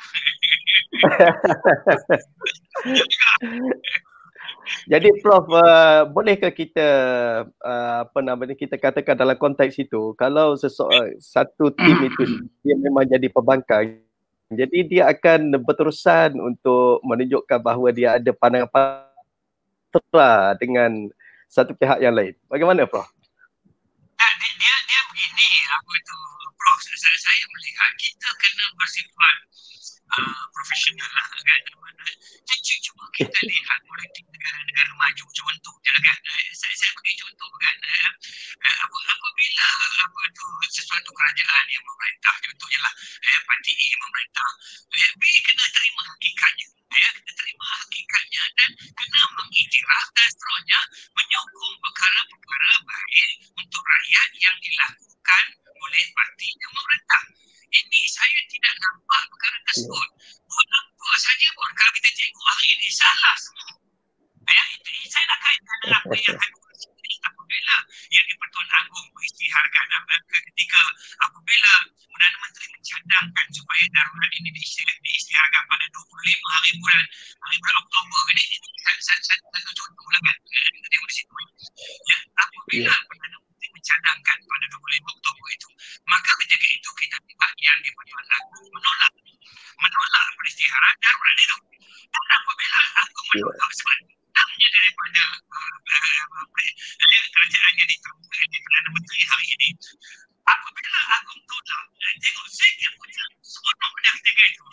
Jadi Prof, bolehkah kita kita katakan dalam konteks itu, kalau satu tim itu dia memang jadi pembangkang, jadi dia akan berterusan untuk menunjukkan bahawa dia ada pandangan patah dengan satu pihak yang lain. Bagaimana Prof? Dia begini, Prof, saya melihat kita kena bersifat profesional lah kan. Cuba kita lihat politik negara-negara maju, contohnya kan. Saya bagi contoh kan. Apabila sesuatu kerajaan yang memerintah, contohnya lah parti A memerintah, B kena terima hakikatnya. Kena terima hakikatnya dan kena mengiktiraf dan seterusnya menyokong perkara-perkara baik untuk rakyat yang dilakukan oleh parti yang memerintah. Ini saya tidak nampak perkara tersebut. Buat apa saja pun kalau kita tengok hari ini salah semua. Saya nak kaitkan dengan apa yang apabila yang di-Pertuan Agong mengisytiharkan ketika apabila Perdana Menteri mencadangkan supaya darurat ini diisytiharkan pada 25 hari bulan Oktober. Ini satu contoh lah kan. Tengok di situ. Apabila Perdana Menteri mencadangkan pada 25 Oktober itu, maka ketika itu kita yang di-Pertuan Agong menolak peristiharaan darurat itu. Dan apabila Agong sebab namanya daripada kerajaan yang diterima oleh Perdana Menteri hari ini, apabila Agung tolak tengok saya punya seronok pada ketika itu.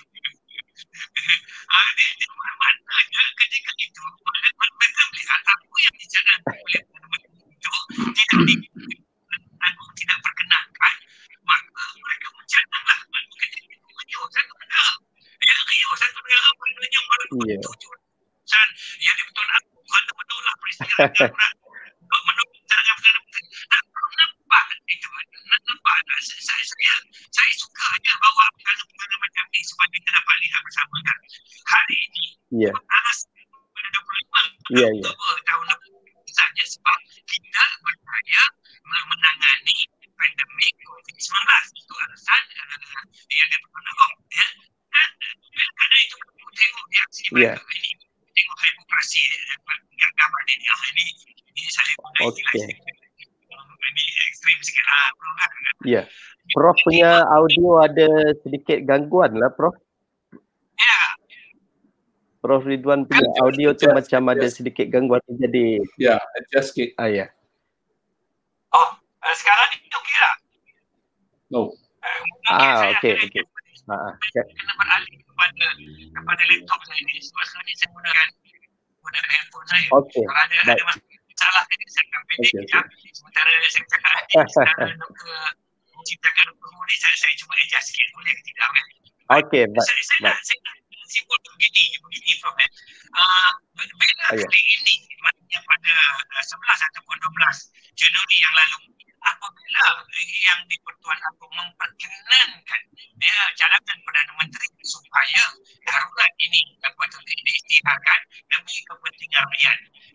Maknanya ketika itu mereka melihat apa yang dijalankan oleh Perdana Menteri itu tidak Agung tidak perkenankan, maka mereka mencadanglah ketika itu Rio satu negara. Rio satu negara maknanya menuju yang betul Agung kata menolak peristiwa darurat menolak cadangan Perdana Menteri. Nampak itu, nampak saya suka je bawa perkara-perkara macam ni supaya kita dapat lihat bersama kan. Hari ini alasan pada 25 Oktober tahun lepas saja sebab kita berjaya menangani pandemik COVID-19. Itu alasan yang diperkenalkan. Dan kerana itu tengok reaksi mereka ini, tengok demokrasi yang gambar ini saya guna istilah ini ekstrim sikit Ya. Prof punya audio ada sedikit gangguan lah Prof. Ya. Prof Ridwan punya audio tu macam ada sedikit gangguan jadi. Ya, adjust sikit. Ya. Oh, sekarang ni okey tak? No. Okey. Kena beralih kepada laptop saya ni. Sebab sekarang ni saya gunakan handphone saya. Okey. Kalau ada masalah saya akan pendek sekejap. Sementara saya cakap ni, sekarang Dr. menciptakan Dr. Hu ni, saya cuba adjust sikit, boleh ke tidak kan? Okey, baik. Saya nak simpul begini Prof. Bila kali ini, maknanya pada 11 ataupun 12 Januari yang lalu, apabila yang di-Pertuan Agong memperkenankan cadangan Perdana Menteri supaya darurat ini betul diisytiharkan demi kepentingan rakyat.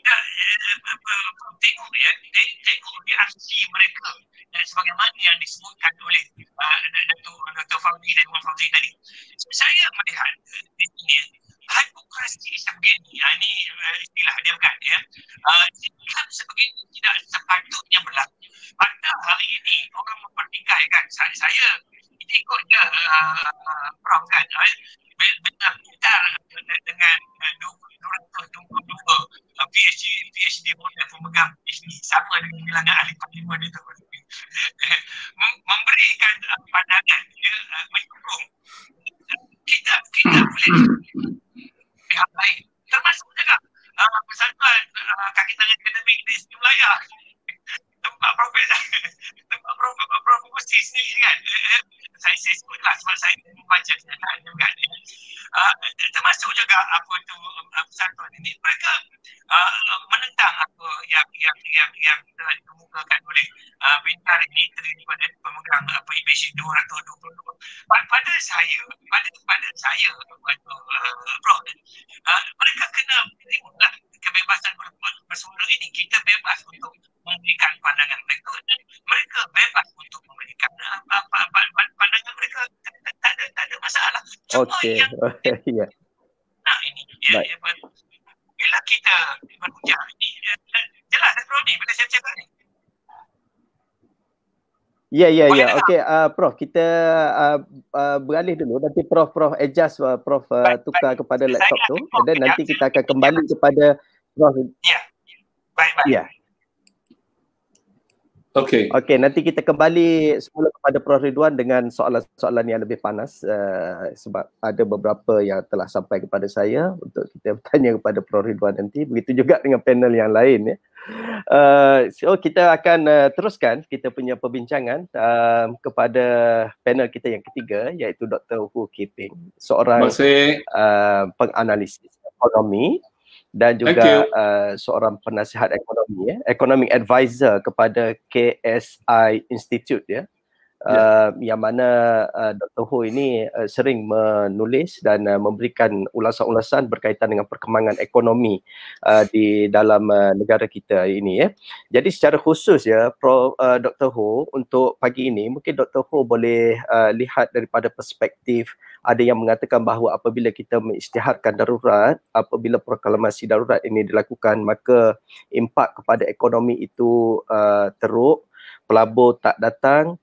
Tengok reaksi mereka dan sebagaimana yang disebutkan oleh Dr. Fauzi dan Wan Fauzi tadi. Saya melihat ini hipokrasi sebegini, ini istilah dia kan sikap sebegini tidak sepatutnya berlaku. Pada hari ini orang mempertikaikan saya ikut je Prof kan, benar pintar dengan 222 PhD holder pemegang PhD sama dengan bilangan ahli parlimen itu memberikan pandangan menyokong kita boleh pihak lain termasuk juga persatuan kaki tangan akademik di Istimewa Wilayah tempat promosi sendiri kan. Saya sebutlah sebab saya membaca juga termasuk juga apa tu persatuan ini mereka menentang apa yang telah dikemukakan oleh pintar ini terdiri pada pemegang PhD 222. Pada saya Prof, mereka kena tengoklah kebebasan bersuara ini. Kita bebas untuk memberikan pandangan mereka dan mereka bebas untuk memberikan pandangan mereka, tak ada masalah. Okey. Ya. Nah ini bila kita berhujah ini jelas Prof ni bila saya cakap ni. Ya. Okey, Prof, kita beralih dulu. Nanti Prof adjust, Prof tukar kepada laptop tu. Dan nanti kita akan kembali kepada Prof. Ya. Baik. Ya. Okey, nanti kita kembali semula kepada Prof Ridwan dengan soalan-soalan yang lebih panas sebab ada beberapa yang telah sampai kepada saya untuk kita bertanya kepada Prof Ridwan nanti. Begitu juga dengan panel yang lain ya. So kita akan teruskan kita punya perbincangan kepada panel kita yang ketiga iaitu Dr. Hu Kiping, seorang penganalisis ekonomi dan juga seorang penasihat ekonomi economic advisor kepada KSI Institute yang mana Dr. Ho ini sering menulis dan memberikan ulasan-ulasan berkaitan dengan perkembangan ekonomi di dalam negara kita ini Jadi secara khusus Dr. Ho untuk pagi ini mungkin Dr. Ho boleh lihat daripada perspektif ada yang mengatakan bahawa apabila kita mengisytiharkan darurat, apabila proklamasi darurat ini dilakukan, maka impak kepada ekonomi itu teruk, pelabur tak datang,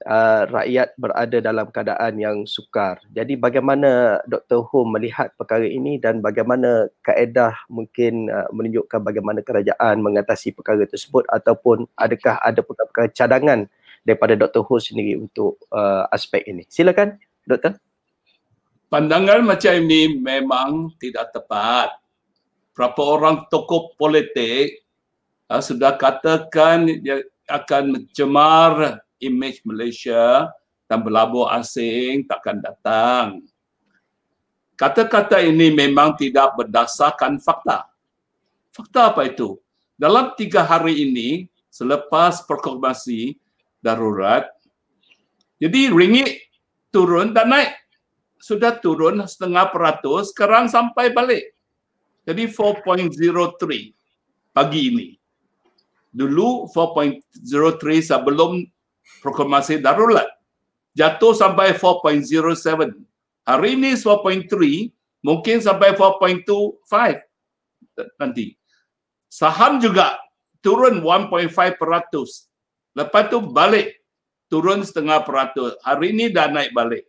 rakyat berada dalam keadaan yang sukar. Jadi bagaimana Dr. Hum melihat perkara ini dan bagaimana kaedah mungkin menunjukkan bagaimana kerajaan mengatasi perkara tersebut, ataupun adakah ada perkara cadangan daripada Dr. Hum sendiri untuk aspek ini? Silakan, Doktor. Pandangan macam ini memang tidak tepat. Berapa orang tokoh politik sudah katakan dia akan mencemar imej Malaysia dan berlabuh asing takkan datang. Kata-kata ini memang tidak berdasarkan fakta. Fakta apa itu? Dalam 3 hari ini selepas proklamasi darurat, jadi ringgit turun dan naik. Sudah turun 0.5%, sekarang sampai balik. Jadi 4.03 pagi ini. Dulu 4.03 sebelum proklamasi darurat. Jatuh sampai 4.07. Hari ini 4.3, mungkin sampai 4.25 nanti. Saham juga turun 1.5%. Lepas tu balik, turun 0.5%. Hari ini dah naik balik.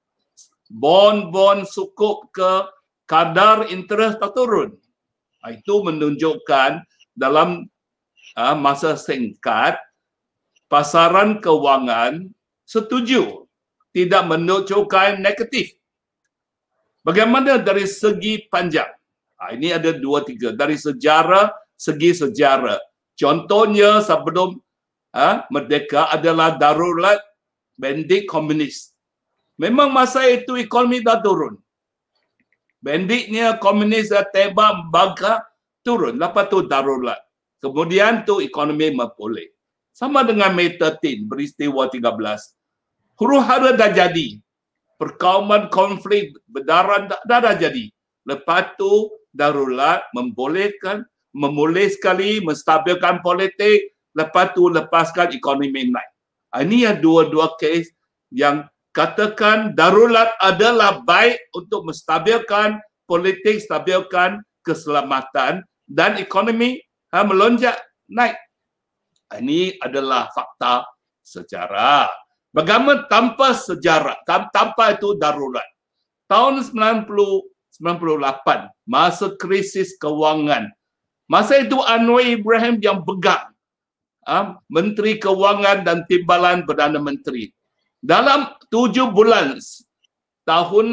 Bond sukuk ke kadar interest tak turun. Itu menunjukkan dalam masa singkat pasaran kewangan setuju, tidak menunjukkan negatif. Bagaimana dari segi panjang? Ini ada 2-3. Dari segi sejarah. Contohnya sebelum merdeka adalah darurat bandik komunis. Memang masa itu ekonomi dah turun. Bandiknya komunis dah tebak bangka turun. Lepas tu darurat. Kemudian tu ekonomi memulih. Sama dengan Mei 13, peristiwa 13. Huru-hara dah jadi. Perkauman konflik berdarah dah jadi. Lepas tu darurat memulih sekali, menstabilkan politik. Lepas tu lepaskan ekonomi naik. Ini yang dua-dua kes yang katakan darurat adalah baik untuk menstabilkan politik, stabilkan keselamatan dan ekonomi melonjak naik. Ini adalah fakta sejarah. Bagaimana tanpa sejarah, tanpa itu darurat. Tahun 98, masa krisis kewangan. Masa itu Anwar Ibrahim yang pegang Menteri Kewangan dan Timbalan Perdana Menteri. Dalam 7 bulan tahun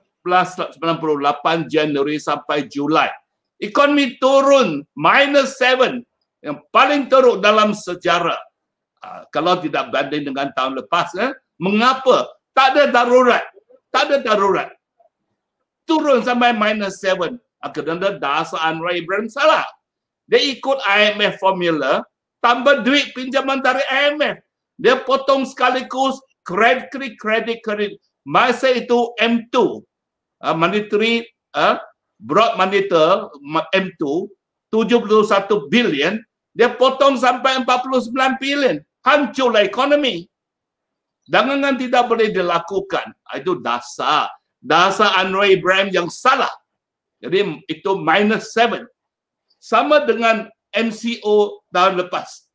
1998 Januari sampai Julai, ekonomi turun -7, yang paling teruk dalam sejarah. Kalau tidak banding dengan tahun lepas, mengapa? Tak ada darurat. Tak ada darurat. Turun sampai -7. Kerana dasar Anwar Ibrahim salah. Dia ikut IMF formula, tambah duit pinjaman dari IMF. Dia potong sekaligus kredit. Masa itu M2, monetary broad monitor M2, 71 bilion, dia potong sampai 49 bilion. Hancurlah ekonomi. Jangan tidak boleh dilakukan. Itu dasar Anwar Ibrahim yang salah. Jadi itu -7. Sama dengan MCO tahun lepas.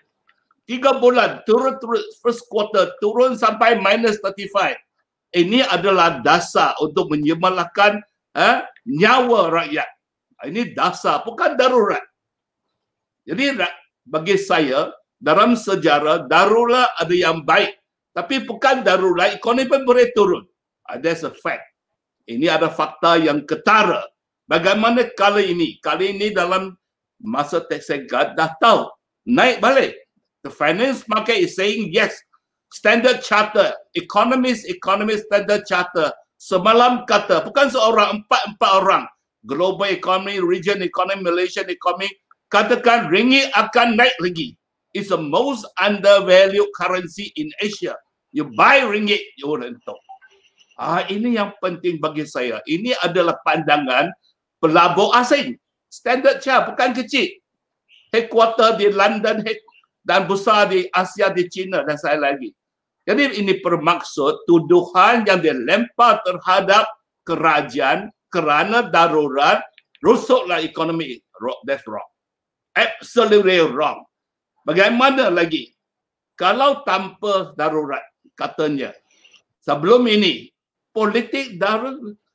3 bulan turun first quarter turun sampai -35. Ini adalah dasar untuk menyemarakkan nyawa rakyat. Ini dasar, bukan darurat. Jadi bagi saya dalam sejarah darurat ada yang baik, tapi bukan darurat ekonomi pun boleh turun. That's a fact. Ini ada fakta yang ketara. Bagaimana kali ini? Kali ini dalam masa singkat dah tahu naik balik. The finance market is saying yes. Standard Charter, economist Standard Charter semalam kata, bukan seorang, empat orang, global economy, region economy, Malaysian economy, katakan ringgit akan naik lagi. It's the most undervalued currency in Asia. You buy ringgit, you rentok. Ini yang penting bagi saya. Ini adalah pandangan pelabur asing. Standard Charter, bukan kecil. Headquarter di London dan besar di Asia, di China dan saya lagi. Jadi ini bermaksud tuduhan yang dilempar terhadap kerajaan kerana darurat, rusuklah ekonomi. That's wrong. Absolutely wrong. Bagaimana lagi? kalau tanpa darurat, katanya sebelum ini politik dah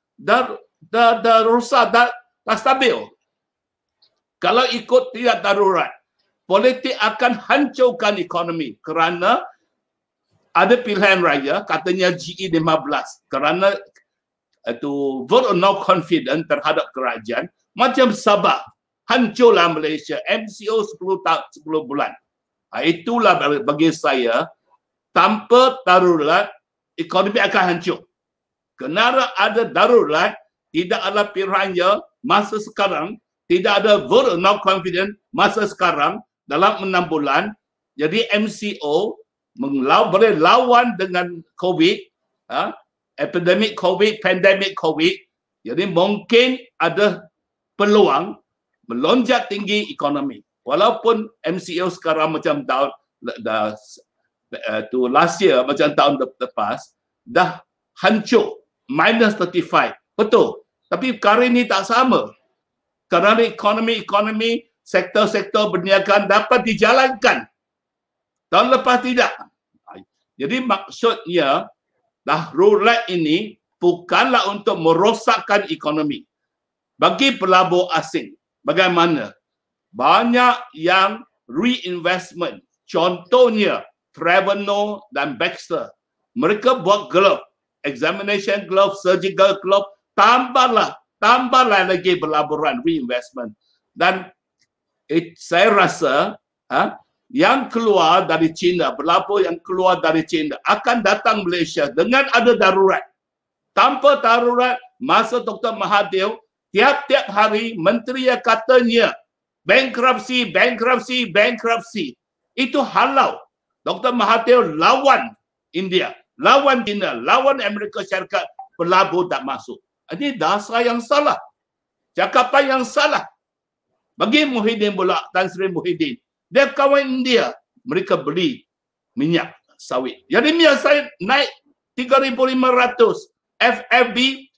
rosak, dah stabil. Kalau ikut tidak darurat, politik akan hancurkan ekonomi kerana ada pilihan raya, katanya GE15, kerana itu vote of no confidence terhadap kerajaan, macam Sabah, hancurlah Malaysia, MCO 10 bulan. Itulah bagi saya, tanpa darurat, ekonomi akan hancur. Kerana ada darurat, tidak ada pilihannya masa sekarang, tidak ada vote of no confidence masa sekarang dalam 6 bulan. Jadi MCO boleh lawan dengan COVID, epidemik COVID, pandemik COVID. Jadi mungkin ada peluang melonjak tinggi ekonomi. Walaupun MCO sekarang macam tahun last year, macam tahun lepas, dah hancur, minus 35. Betul. Tapi kali ini tak sama. Kerana ekonomi, sektor-sektor perniagaan dapat dijalankan. Tahun lepas tidak. Jadi maksudnya, darurat ini bukanlah untuk merosakkan ekonomi. Bagi pelabur asing, bagaimana? Banyak yang reinvestment. Contohnya, Trevano dan Baxter. Mereka buat glove, examination glove, surgical glove, tambahlah lagi pelaburan reinvestment. Dan saya rasa yang keluar dari China, pelabur yang keluar dari China akan datang Malaysia dengan ada darurat. Tanpa darurat, masa Dr. Mahathir, tiap-tiap hari menteri yang katanya bankruptcy. Itu halau. Dr. Mahathir lawan India, lawan China, lawan Amerika Syarikat, pelabur tak masuk. Ini dasar yang salah. Cakapan yang salah. Bagi Muhyiddin pula, Tan Sri Muhyiddin, dia kawan India, mereka beli minyak sawit. Jadi minyak sawit naik 3,500, FFB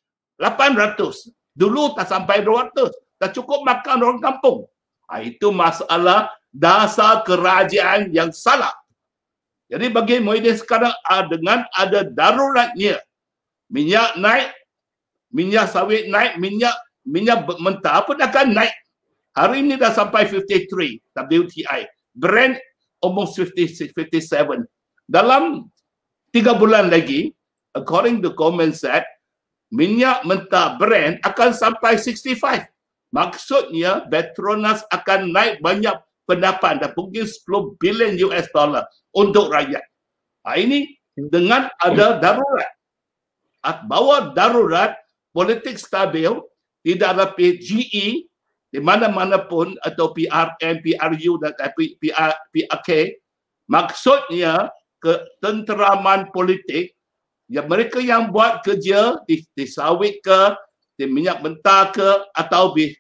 800. Dulu tak sampai 200. Tak cukup makan orang kampung. Itu masalah dasar kerajaan yang salah. Jadi bagi Muhyiddin sekarang dengan ada daruratnya, minyak naik, minyak sawit naik, minyak mentah pun akan naik. Hari ini dah sampai 53 WTI. Brent almost 56, 57. Dalam 3 bulan lagi, according to Goldman Sachs, minyak mentah Brent akan sampai 65. Maksudnya Petronas akan naik banyak pendapat dan mungkin 10 bilion US dollar untuk rakyat. Ini dengan ada darurat. Bahawa darurat, politik stabil, tidak ada PGE di mana-mana pun atau PRN, PRU dan PRK, maksudnya ketenteraman politik, ya mereka yang buat kerja di sawit ke, di minyak mentah ke, atau di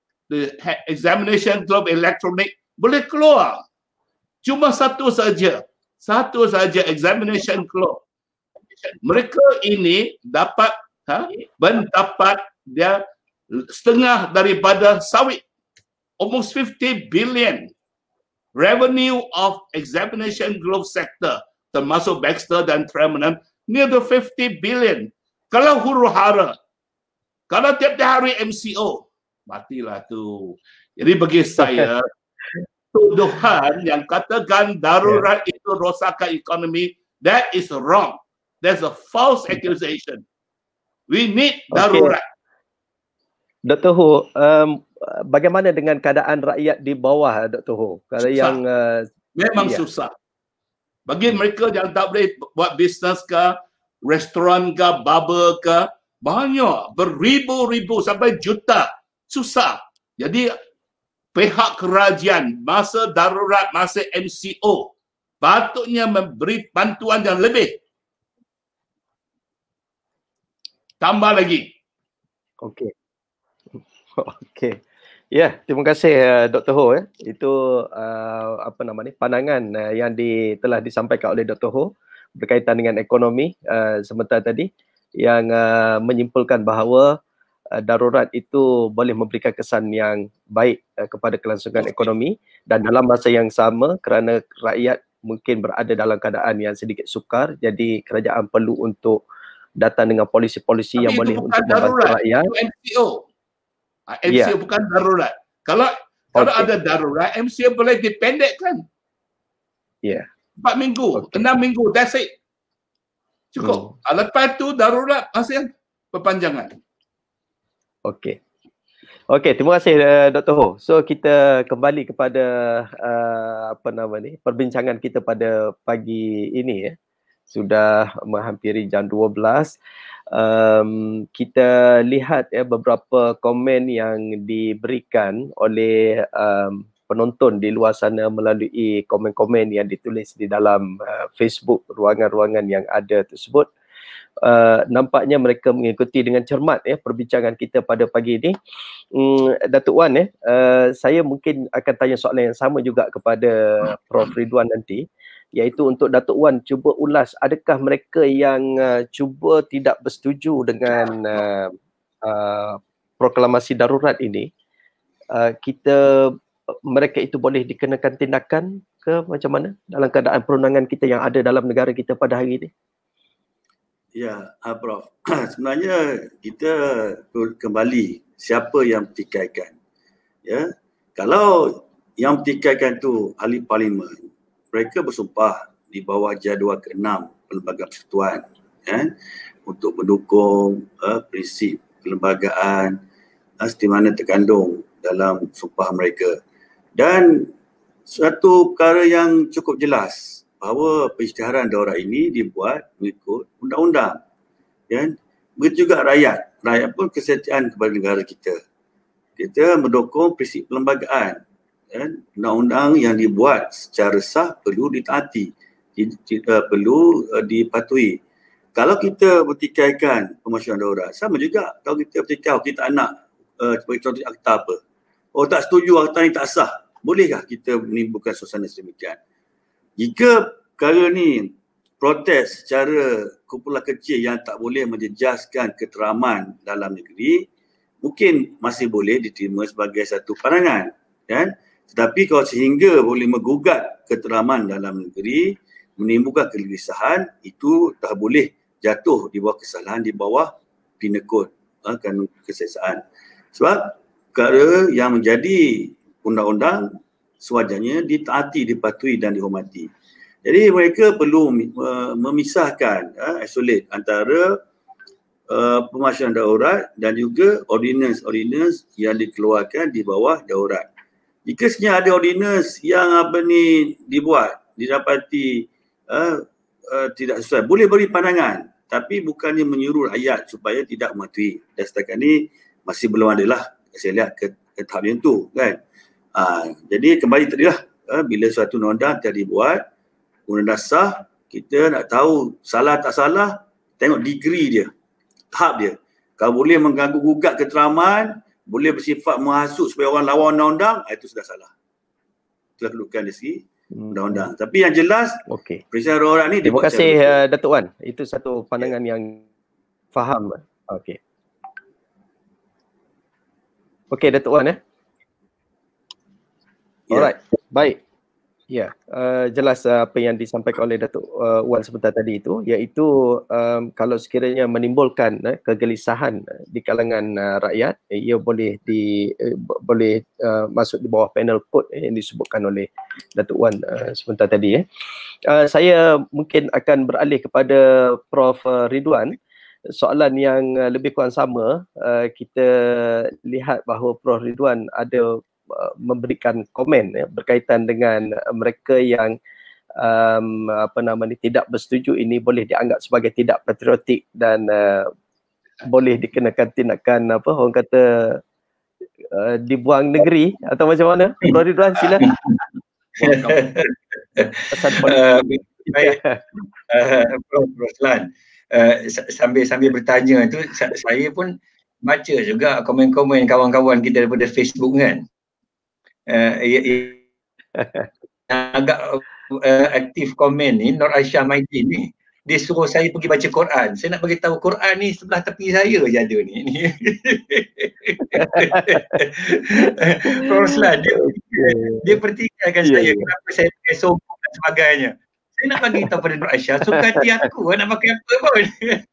examination globe elektronik boleh keluar. Cuma satu saja examination globe. Mereka ini dapat mendapat dia setengah daripada sawit. Almost 50 billion revenue of examination globe sector, termasuk Baxter dan Trevano, near to 50 billion. Kalau huru-hara, kalau tiap-tiap hari MCO, matilah tu. Jadi bagi saya, tuduhan yang katakan darurat itu rosakkan ekonomi, that is wrong. That's a false accusation. We need darurat. Dr. Ho, bagaimana dengan keadaan rakyat di bawah, Dr. Ho? Kalau yang memang susah. Bagi mereka yang tak boleh buat bisnes ke, restoran ke, barber ke, banyak, beribu-ribu sampai juta. Susah. Jadi pihak kerajaan masa darurat, masa MCO patutnya memberi bantuan yang lebih. Tambah lagi. Okey. Okey. Ya, terima kasih Dr. Ho. Itu pandangan yang telah disampaikan oleh Dr. Ho berkaitan dengan ekonomi sebentar tadi, yang menyimpulkan bahawa darurat itu boleh memberikan kesan yang baik kepada kelangsungan ekonomi, dan dalam masa yang sama kerana rakyat mungkin berada dalam keadaan yang sedikit sukar, jadi kerajaan perlu untuk datang dengan polisi-polisi yang boleh untuk membantu rakyat. Itu MCO. MCO Ya. bukan darurat. Kalau ada darurat, MCO boleh dipendekkan. Ya. 4 minggu, 6 minggu, that's it. Cukup. Lepas tu darurat masih perpanjangan. Okey. Okey, terima kasih Dr. Ho. So kita kembali kepada perbincangan kita pada pagi ini ya. Sudah menghampiri jam 12. Kita lihat ya beberapa komen yang diberikan oleh penonton di luar sana melalui komen-komen yang ditulis di dalam Facebook ruangan-ruangan yang ada tersebut. Nampaknya mereka mengikuti dengan cermat ya perbincangan kita pada pagi ini. Datuk Wan saya mungkin akan tanya soalan yang sama juga kepada Prof Ridwan nanti, iaitu untuk Datuk Wan cuba ulas adakah mereka yang cuba tidak bersetuju dengan proklamasi darurat ini, mereka itu boleh dikenakan tindakan ke macam mana dalam keadaan perundangan kita yang ada dalam negara kita pada hari ini? Ya, Prof. Sebenarnya kita kembali siapa yang pertikaikan. Ya, kalau yang pertikaikan tu ahli parlimen, mereka bersumpah di bawah jadual ke-6 Perlembagaan Persekutuan untuk mendukung prinsip perlembagaan seperti mana terkandung dalam sumpah mereka. Dan suatu perkara yang cukup jelas bahawa pengisytiharan darurat ini dibuat mengikut undang-undang. Begitu juga rakyat. Rakyat pun kesetiaan kepada negara kita. Kita mendukung prinsip perlembagaan. Undang-undang yang dibuat secara sah perlu ditaati, perlu dipatuhi. Kalau kita bertikaikan pemasyarakatan darurat, sama juga kalau kita bertikai, kita nak sebagai contoh akta apa. Oh tak setuju akta ni tak sah. Bolehkah kita menimbulkan suasana sedemikian? Jika perkara ni protes secara kumpulan kecil yang tak boleh menjejaskan keteraman dalam negeri, mungkin masih boleh diterima sebagai satu pandangan. Tetapi kalau sehingga boleh menggugat keteraman dalam negeri, menimbulkan kegelisahan, itu dah boleh jatuh di bawah kesalahan, di bawah Penal Code, kanun keseksaan. Sebab perkara yang menjadi undang-undang sewajarnya ditaati, dipatuhi dan dihormati. Jadi mereka perlu memisahkan, isolate antara pemasyarakatan darurat dan juga ordinance yang dikeluarkan di bawah darurat. Jika sebenarnya ada ordinance yang dibuat, didapati tidak sesuai, boleh beri pandangan, tapi bukannya menyuruh rakyat supaya tidak mematuhi. Dan setakat ni masih belum ada lah, saya lihat ke tahap yang tu kan. Jadi kembali tadilah, bila suatu undang-undang telah dibuat, undang-undang sah, kita nak tahu salah tak salah, tengok degree dia, tahap dia. Kalau boleh mengganggu gugat keteraman, boleh bersifat menghasut supaya orang lawan undang-undang, itu sudah salah. Itulah kedudukan dari segi undang-undang. Tapi yang jelas, Presiden darurat ni terima kasih Datuk Wan. Itu satu pandangan yang faham. Okey. Okey Datuk Wan Alright, baik. Ya, jelas apa yang disampaikan oleh Datuk Wan sebentar tadi itu, iaitu kalau sekiranya menimbulkan kegelisahan di kalangan rakyat, ia boleh masuk di bawah Penal Code yang disebutkan oleh Datuk Wan sebentar tadi. Saya mungkin akan beralih kepada Prof Ridwan. Soalan yang lebih kurang sama, kita lihat bahawa Prof Ridwan ada memberikan komen berkaitan dengan mereka yang tidak bersetuju ini boleh dianggap sebagai tidak patriotik dan boleh dikenakan tindakan orang kata dibuang negeri atau macam mana? Prof Ridwan sila. Baik, Prof Roslan, sambil bertanya tu saya pun baca juga komen-komen kawan-kawan kita daripada Facebook kan. Agak aktif komen ni, Nur Aisyah Maidin ni, dia suruh saya pergi baca Quran. Saya nak bagi tahu Quran ni sebelah tepi saya je ada ni. Roslan dia pertikaikan saya kenapa saya pakai sombong sebagainya. Saya nak bagi tahu pada Nur Aisyah, suka hati aku nak pakai apa pun.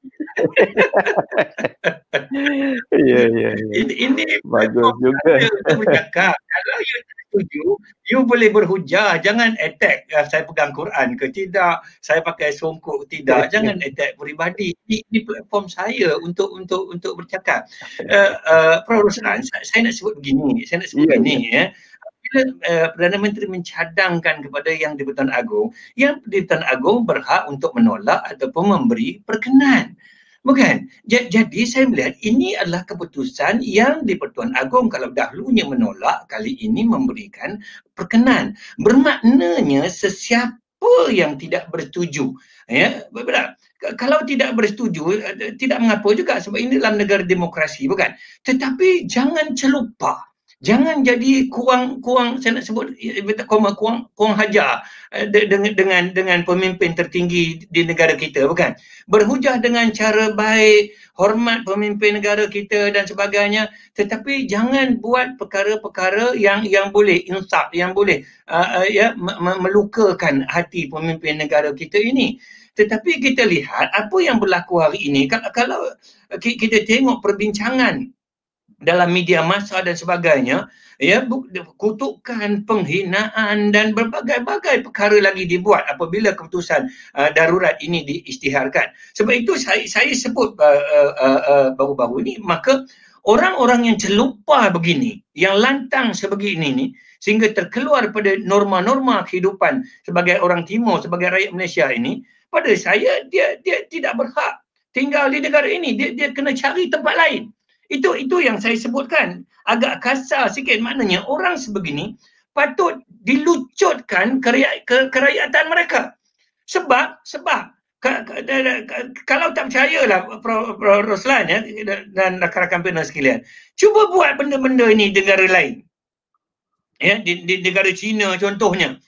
Ya. Ini Bagus juga. Kita bercakap. Kalau you tak setuju, you boleh berhujah. Jangan attack saya pegang Quran ke tidak, saya pakai songkok ke tidak. Jangan attack peribadi. Ini platform saya untuk bercakap. Prof. Roslan, saya nak sebut begini. Bila Perdana Menteri mencadangkan kepada Yang di-Pertuan Agong, Yang di-Pertuan Agong berhak untuk menolak ataupun memberi perkenan. Bukan? Jadi saya melihat ini adalah keputusan Yang di-Pertuan Agong. Kalau dahulunya menolak, kali ini memberikan perkenan. Bermaknanya sesiapa yang tidak bersetuju, ya, kalau tidak bersetuju, tidak mengapa juga, sebab ini dalam negara demokrasi, bukan? Tetapi jangan celupa. Jangan jadi kuang, saya nak sebut kuang hajar dengan pemimpin tertinggi di negara kita, bukan? Berhujah dengan cara baik, hormat pemimpin negara kita dan sebagainya, tetapi jangan buat perkara-perkara yang boleh insaf, yang boleh melukakan hati pemimpin negara kita ini. Tetapi kita lihat apa yang berlaku hari ini. Kalau kita tengok perbincangan dalam media massa dan sebagainya, ya, kutukan, penghinaan dan berbagai-bagai perkara lagi dibuat apabila keputusan darurat ini diisytiharkan. Sebab itu saya sebut baru-baru ini, maka orang-orang yang celupa begini, yang lantang sebegini ni, sehingga terkeluar pada norma-norma kehidupan sebagai orang Timur, sebagai rakyat Malaysia ini, pada saya dia tidak berhak tinggal di negara ini. Dia kena cari tempat lain. Itu yang saya sebutkan. Agak kasar sikit, maknanya orang sebegini patut dilucutkan kerakyatan mereka. Sebab kalau tak percayalah Prof. Roslan, ya, dan rakan-rakan panel sekalian, cuba buat benda-benda ini di negara lain. Ya, di negara China contohnya.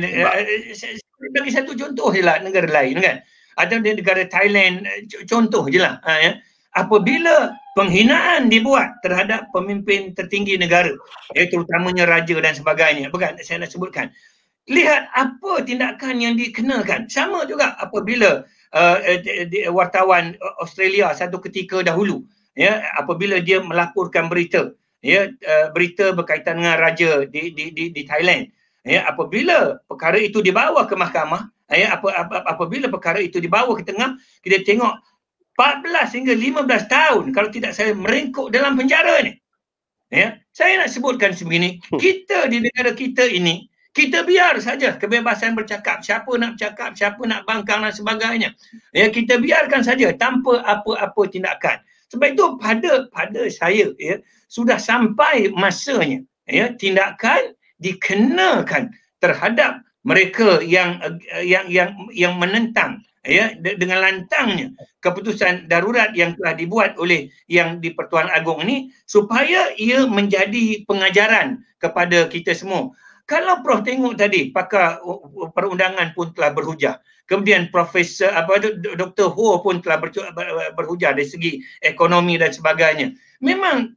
Bagi satu contoh je lah negara lain, kan? Atau di negara Thailand, contoh je lah. Ya. Apabila penghinaan dibuat terhadap pemimpin tertinggi negara, terutamanya raja dan sebagainya, bukan saya nak sebutkan, lihat apa tindakan yang dikenakan. Sama juga apabila wartawan Australia satu ketika dahulu, ya, apabila dia melaporkan berita, ya, berita berkaitan dengan raja di Thailand, ya, apabila perkara itu dibawa ke mahkamah, ya, apabila perkara itu dibawa ke tengah, kita tengok 14 hingga 15 tahun kalau tidak saya merengkuk dalam penjara ni. Ya, saya nak sebutkan sebegini, kita di negara kita ini, kita biar saja kebebasan bercakap, siapa nak bercakap, siapa nak bangkang dan sebagainya. Ya, kita biarkan saja tanpa apa-apa tindakan. Sebab itu pada saya, ya, sudah sampai masanya, ya, tindakan dikenakan terhadap mereka yang menentang, ya, dengan lantangnya keputusan darurat yang telah dibuat oleh Yang di-Pertuan Agong ini, supaya ia menjadi pengajaran kepada kita semua. Kalau Prof tengok tadi, pakar perundangan pun telah berhujah. Kemudian Profesor Dr. Ho pun telah berhujah dari segi ekonomi dan sebagainya. Memang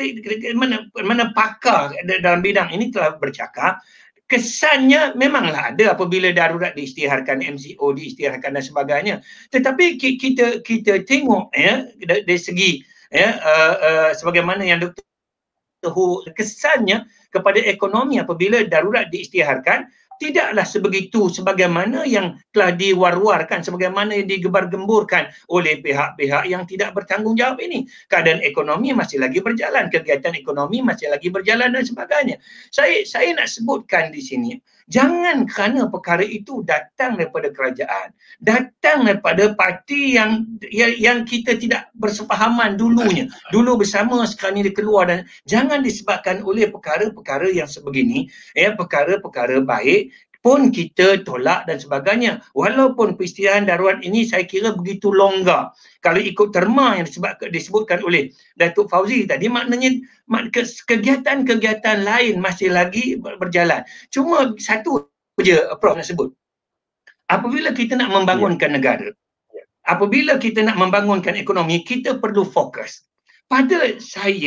mana pakar dalam bidang ini telah bercakap, kesannya memanglah ada apabila darurat diisytiharkan, MCO diisytiharkan dan sebagainya. Tetapi kita tengok, ya, dari segi, ya, sebagaimana yang Dr. Ho, kesannya kepada ekonomi apabila darurat diisytiharkan tidaklah sebegitu sebagaimana yang telah diwar-warkan, sebagaimana yang digebar-gemburkan oleh pihak-pihak yang tidak bertanggungjawab ini. Keadaan ekonomi masih lagi berjalan, kegiatan ekonomi masih lagi berjalan dan sebagainya. Saya nak sebutkan di sini, jangan kerana perkara itu datang daripada kerajaan, datang daripada parti yang kita tidak bersefahaman dulunya, dulu bersama, sekarang ini dia keluar, dan jangan disebabkan oleh perkara-perkara yang sebegini, ya, perkara-perkara baik pun kita tolak dan sebagainya. Walaupun peristiwaan darurat ini saya kira begitu longgar, kalau ikut terma yang disebutkan oleh Datuk Fauzi tadi, maknanya kegiatan-kegiatan lain masih lagi berjalan. Cuma satu je Prof nak sebut, apabila kita nak membangunkan negara, apabila kita nak membangunkan ekonomi, kita perlu fokus. Pada saya,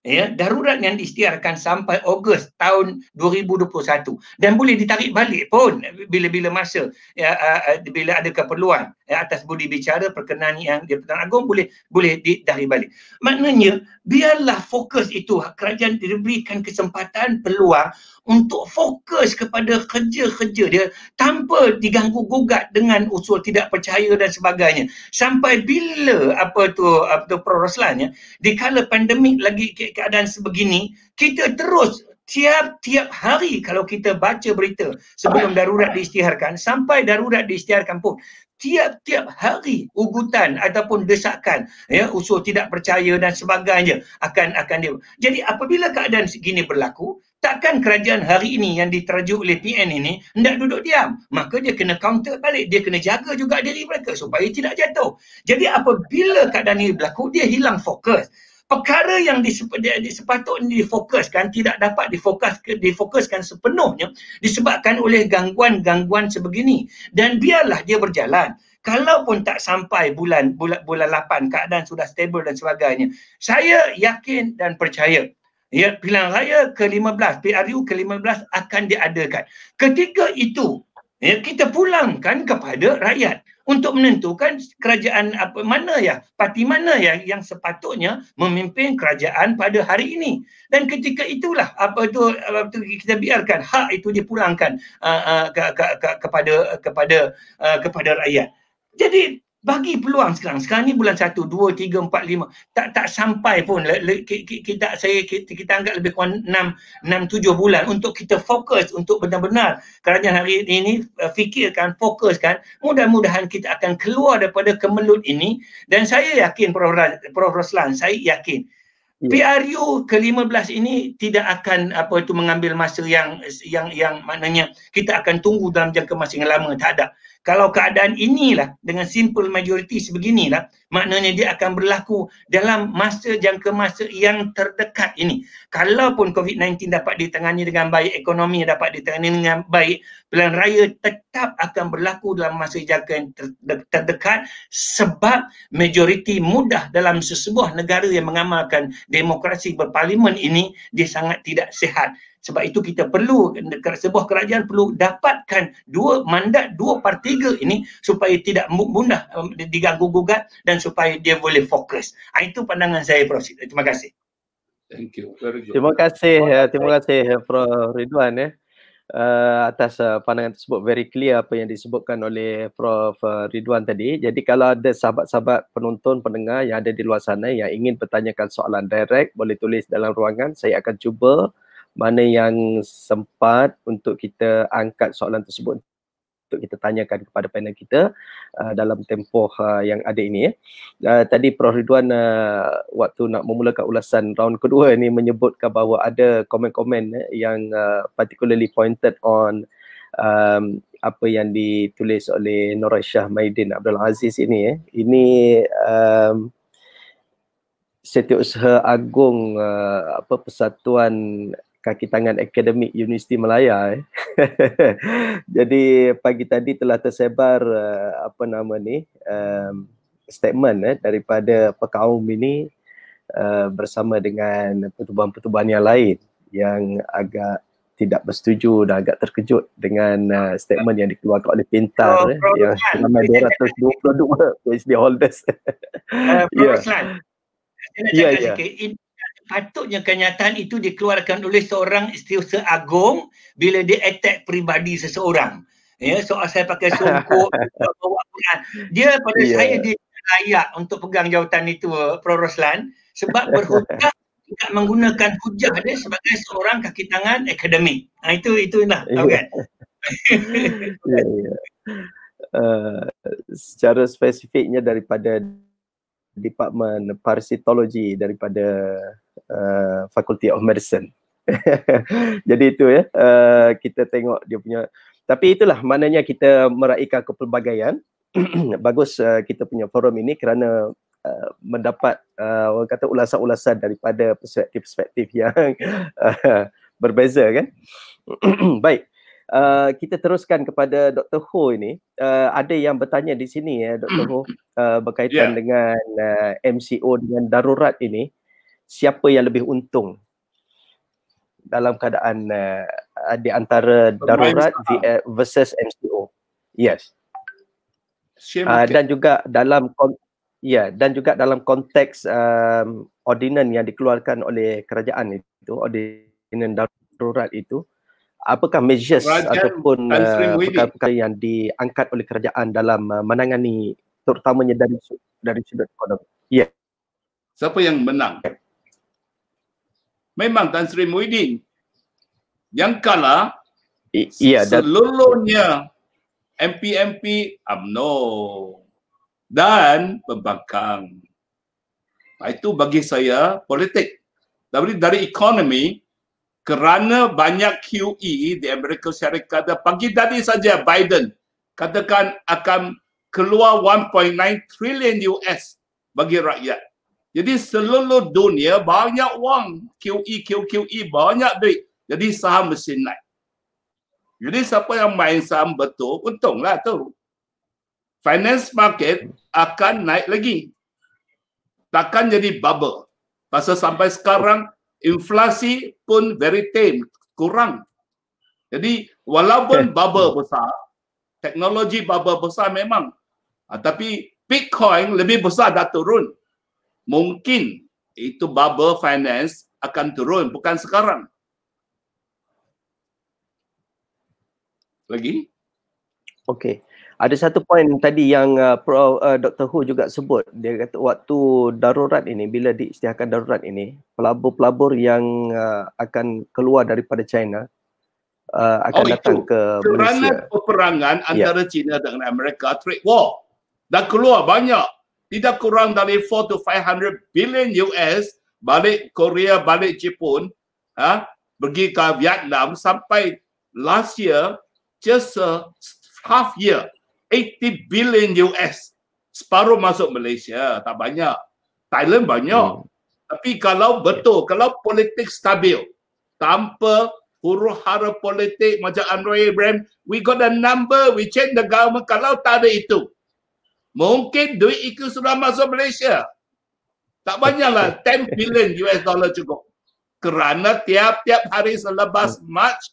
ya, darurat yang diisytiharkan sampai Ogos tahun 2021 dan boleh ditarik balik pun bila-bila masa ya, bila ada keperluan ya, atas budi bicara perkenan yang di-Pertuan Agong boleh ditarik balik. Maknanya biarlah fokus itu, kerajaan diberikan kesempatan peluang untuk fokus kepada kerja-kerja dia tanpa diganggu gugat dengan usul tidak percaya dan sebagainya. Sampai bila apa tu Prof Roslan ya, di kala pandemik lagi keadaan sebegini, kita terus tiap-tiap hari kalau kita baca berita sebelum darurat diisytiharkan sampai darurat diisytiharkan pun tiap-tiap hari ugutan ataupun desakan ya, usul tidak percaya dan sebagainya akan dia. Jadi apabila keadaan segini berlaku, takkan kerajaan hari ini yang diteraju oleh PN ini hendak duduk diam. Maka dia kena counter balik, dia kena jaga juga diri mereka supaya tidak jatuh. Jadi apabila keadaan ini berlaku, dia hilang fokus. Perkara yang sepatutnya difokuskan tidak dapat difokuskan sepenuhnya disebabkan oleh gangguan-gangguan sebegini. Dan biarlah dia berjalan. Kalaupun tak sampai bulan 8 keadaan sudah stabil dan sebagainya, saya yakin dan percaya ya, pilihan raya ke-15, PRU ke-15 akan diadakan. Ketika itu, ya, kita pulangkan kepada rakyat untuk menentukan kerajaan parti mana yang sepatutnya memimpin kerajaan pada hari ini. Dan ketika itulah kita biarkan hak itu dipulangkan kepada rakyat. Jadi bagi peluang sekarang ni bulan 1, 2, 3, 4, 5 tak sampai pun kita anggap lebih kurang 6-7 bulan untuk kita fokus untuk benar-benar kerajaan hari ini fikirkan, fokuskan. Mudah-mudahan kita akan keluar daripada kemelut ini dan saya yakin Prof Roslan, saya yakin PRU ke-15 ini tidak akan mengambil masa yang maknanya kita akan tunggu dalam jangka masa yang lama, tak ada. Kalau keadaan inilah dengan simple majority sebeginilah, maknanya dia akan berlaku dalam jangka masa yang terdekat ini. Kalaupun COVID-19 dapat ditangani dengan baik, ekonomi dapat ditangani dengan baik, pilihan raya tetap akan berlaku dalam masa jangka yang terdekat sebab majoriti mudah dalam sesebuah negara yang mengamalkan demokrasi berparlimen ini dia sangat tidak sihat. Sebab itu kita perlu, sebuah kerajaan perlu dapatkan mandat 2/3 ini supaya tidak mudah diganggu gugat dan supaya dia boleh fokus. Itu pandangan saya, Prof. Terima kasih. Thank you. Very good. Terima kasih Prof Ridwan ya. Atas pandangan tersebut, very clear apa yang disebutkan oleh Prof Ridwan tadi. Jadi kalau ada sahabat-sahabat penonton, pendengar yang ada di luar sana yang ingin bertanyakan soalan direct, boleh tulis dalam ruangan. Saya akan cuba mana yang sempat untuk kita angkat soalan tersebut untuk kita tanyakan kepada panel kita dalam tempoh yang ada ini. Tadi Prof Ridwan waktu nak memulakan ulasan round kedua ni menyebutkan bahawa ada komen-komen yang particularly pointed on apa yang ditulis oleh Nur Aisyah Maidin Abdul Aziz ini. Ini Setiausaha Agung Persatuan Kaki Tangan Akademik Universiti Malaya. Jadi pagi tadi telah tersebar statement daripada pekaum ini bersama dengan pertubuhan-pertubuhan yang lain yang agak tidak bersetuju dan agak terkejut dengan statement yang dikeluarkan oleh Pintar yang ramai 222 PhD holders. Patutnya kenyataan itu dikeluarkan oleh seorang Setiausaha Agung bila dia attack peribadi seseorang. Ya, soal saya pakai songkok, bawa Quran. Dia pada saya dia layak untuk pegang jawatan itu, Prof Roslan, sebab berhujah tidak menggunakan hujah dia sebagai seorang kaki tangan akademik. Itulah, kan? Secara spesifiknya daripada Department Parasitologi daripada Faculty of Medicine. Jadi itu ya, kita tengok dia punya. Tapi itulah maknanya kita meraihkan kepelbagaian. Bagus kita punya forum ini kerana mendapat orang kata ulasan-ulasan daripada perspektif-perspektif yang berbeza kan. Baik. Kita teruskan kepada Dr. Ho ini. Ada yang bertanya di sini ya Dr. Ho berkaitan dengan MCO dengan darurat ini. siapa yang lebih untung dalam keadaan di antara darurat versus MCO. Yes. Dan juga dalam konteks ordinan yang dikeluarkan oleh kerajaan itu, ordinan darurat itu, apakah measures ataupun perkara-perkara yang diangkat oleh kerajaan dalam menangani terutamanya dari sudut ekonomi? Ya. Siapa yang menang? Memang Tan Sri Muhyiddin yang kalah seluruhnya MP UMNO dan pembangkang. Itu bagi saya politik. Tapi dari ekonomi, kerana banyak QE di Amerika Syarikat, pagi tadi saja Biden katakan akan keluar 1.9 trilion US bagi rakyat. Jadi seluruh dunia banyak wang, QE banyak duit. Jadi saham mesti naik. Jadi siapa yang main saham betul, untunglah tu. Finance market akan naik lagi. Takkan jadi bubble. Pasal sampai sekarang inflasi pun very tame, kurang. Jadi walaupun bubble besar, teknologi bubble besar memang. Tapi Bitcoin lebih besar dah turun. Mungkin itu bubble finance akan turun, bukan sekarang. Lagi? Okey. Ada satu poin tadi yang Dr. Hu juga sebut. Dia kata waktu darurat ini, bila diisytiharkan darurat ini, pelabur-pelabur yang akan keluar daripada China akan datang ke Malaysia. Kerana peperangan antara China dengan Amerika, trade war. Dah keluar banyak. Tidak kurang dari 4 to 500 billion US balik Korea, balik Jepun, pergi ke Vietnam sampai last year, just half year, 80 billion US. Separuh masuk Malaysia, tak banyak. Thailand banyak. Tapi kalau betul, kalau politik stabil, tanpa huru-hara politik macam Anwar Ibrahim, we got a number, we change the government. Kalau tak ada itu, mungkin duit itu sudah masuk Malaysia. Tak banyaklah, 10 billion US dollar cukup. Kerana tiap-tiap hari selepas March,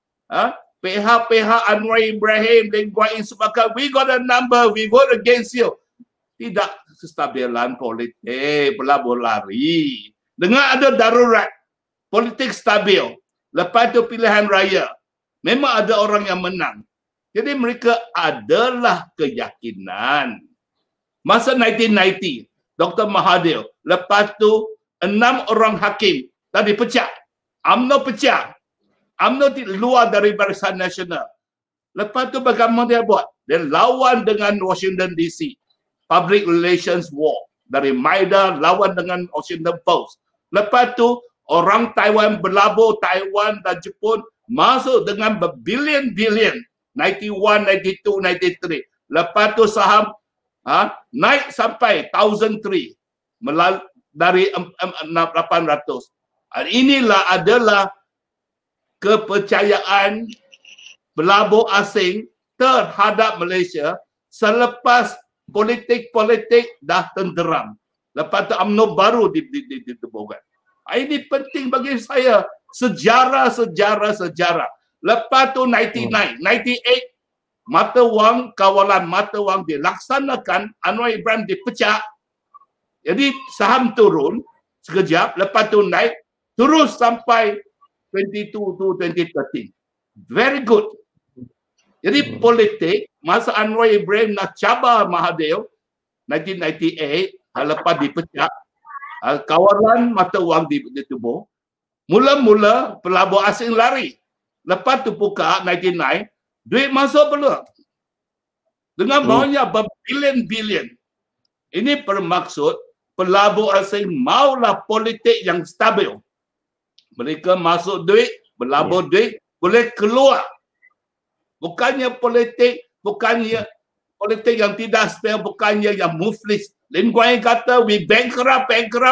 pihak-pihak Anwar Ibrahim dan Guain sepakat, we got a number, we vote against you. Tidak kestabilan politik, pelabur lari. Dengan ada darurat, politik stabil, lepas itu pilihan raya, memang ada orang yang menang. Jadi mereka adalah keyakinan. Masa 1990, Dr. Mahathir, lepas tu 6 orang hakim dah dipecat. UMNO pecat. UMNO luar dari Barisan Nasional. Lepas tu bagaimana dia buat? Dia lawan dengan Washington DC. Public Relations War. Dari Maida lawan dengan Washington Post. Lepas tu orang Taiwan berlabur, Taiwan dan Jepun masuk dengan berbilion-bilion. 91, 92, 93. Lepas tu saham naik sampai 1,003 dari 800. Inilah adalah kepercayaan pelabur asing terhadap Malaysia selepas politik-politik dah tenteram. Lepas tu UMNO baru ditemukan. Ini penting bagi saya. Sejarah. Lepas tu 99, 98, mata wang, kawalan mata wang dilaksanakan, Anwar Ibrahim dipecat. Jadi saham turun sekejap, lepas tu naik, terus sampai 22 to 2013. Very good. Jadi politik, masa Anwar Ibrahim nak cabar Mahathir, 1998, lepas dipecat, kawalan mata wang ditubuh, mula-mula pelabur asing lari. Lepas tu buka 99, duit masuk peluang. Dengan banyak berbilion-bilion. Ini bermaksud pelabur asing maulah politik yang stabil. Mereka masuk duit, berlabur duit, boleh keluar. Bukannya politik yang tidak stabil, bukannya yang muflis. Lin Guai kata, we bankrupt.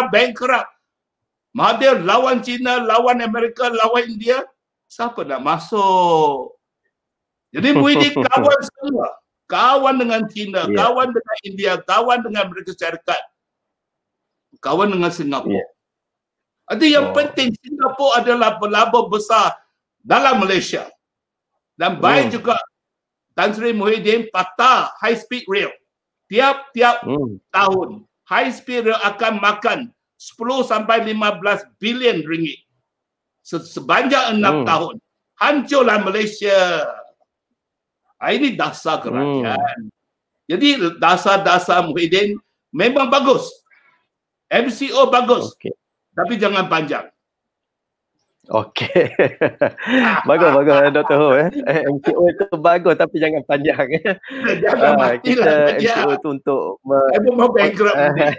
Mahathir lawan China, lawan Amerika, lawan India. Siapa nak masuk? Jadi Muhyiddin kawan semua. Kawan dengan China, kawan dengan India, kawan dengan Amerika Syarikat, kawan dengan Singapura. Jadi yang penting Singapura adalah pelabur besar dalam Malaysia. Dan baik juga Tan Sri Muhyiddin patah high speed rail. Tiap-tiap tahun high speed rail akan makan 10 sampai 15 bilion ringgit. Sepanjang 6 tahun. Hancurlah Malaysia. Ini dasar kerajaan. Jadi dasar-dasar Muhyiddin memang bagus. MCO bagus. Tapi jangan panjang. Okey. Bagus Dr. Ho. MCO itu bagus tapi jangan panjang. Jangan matilah. Kita MCO itu untuk saya mau bankrupt.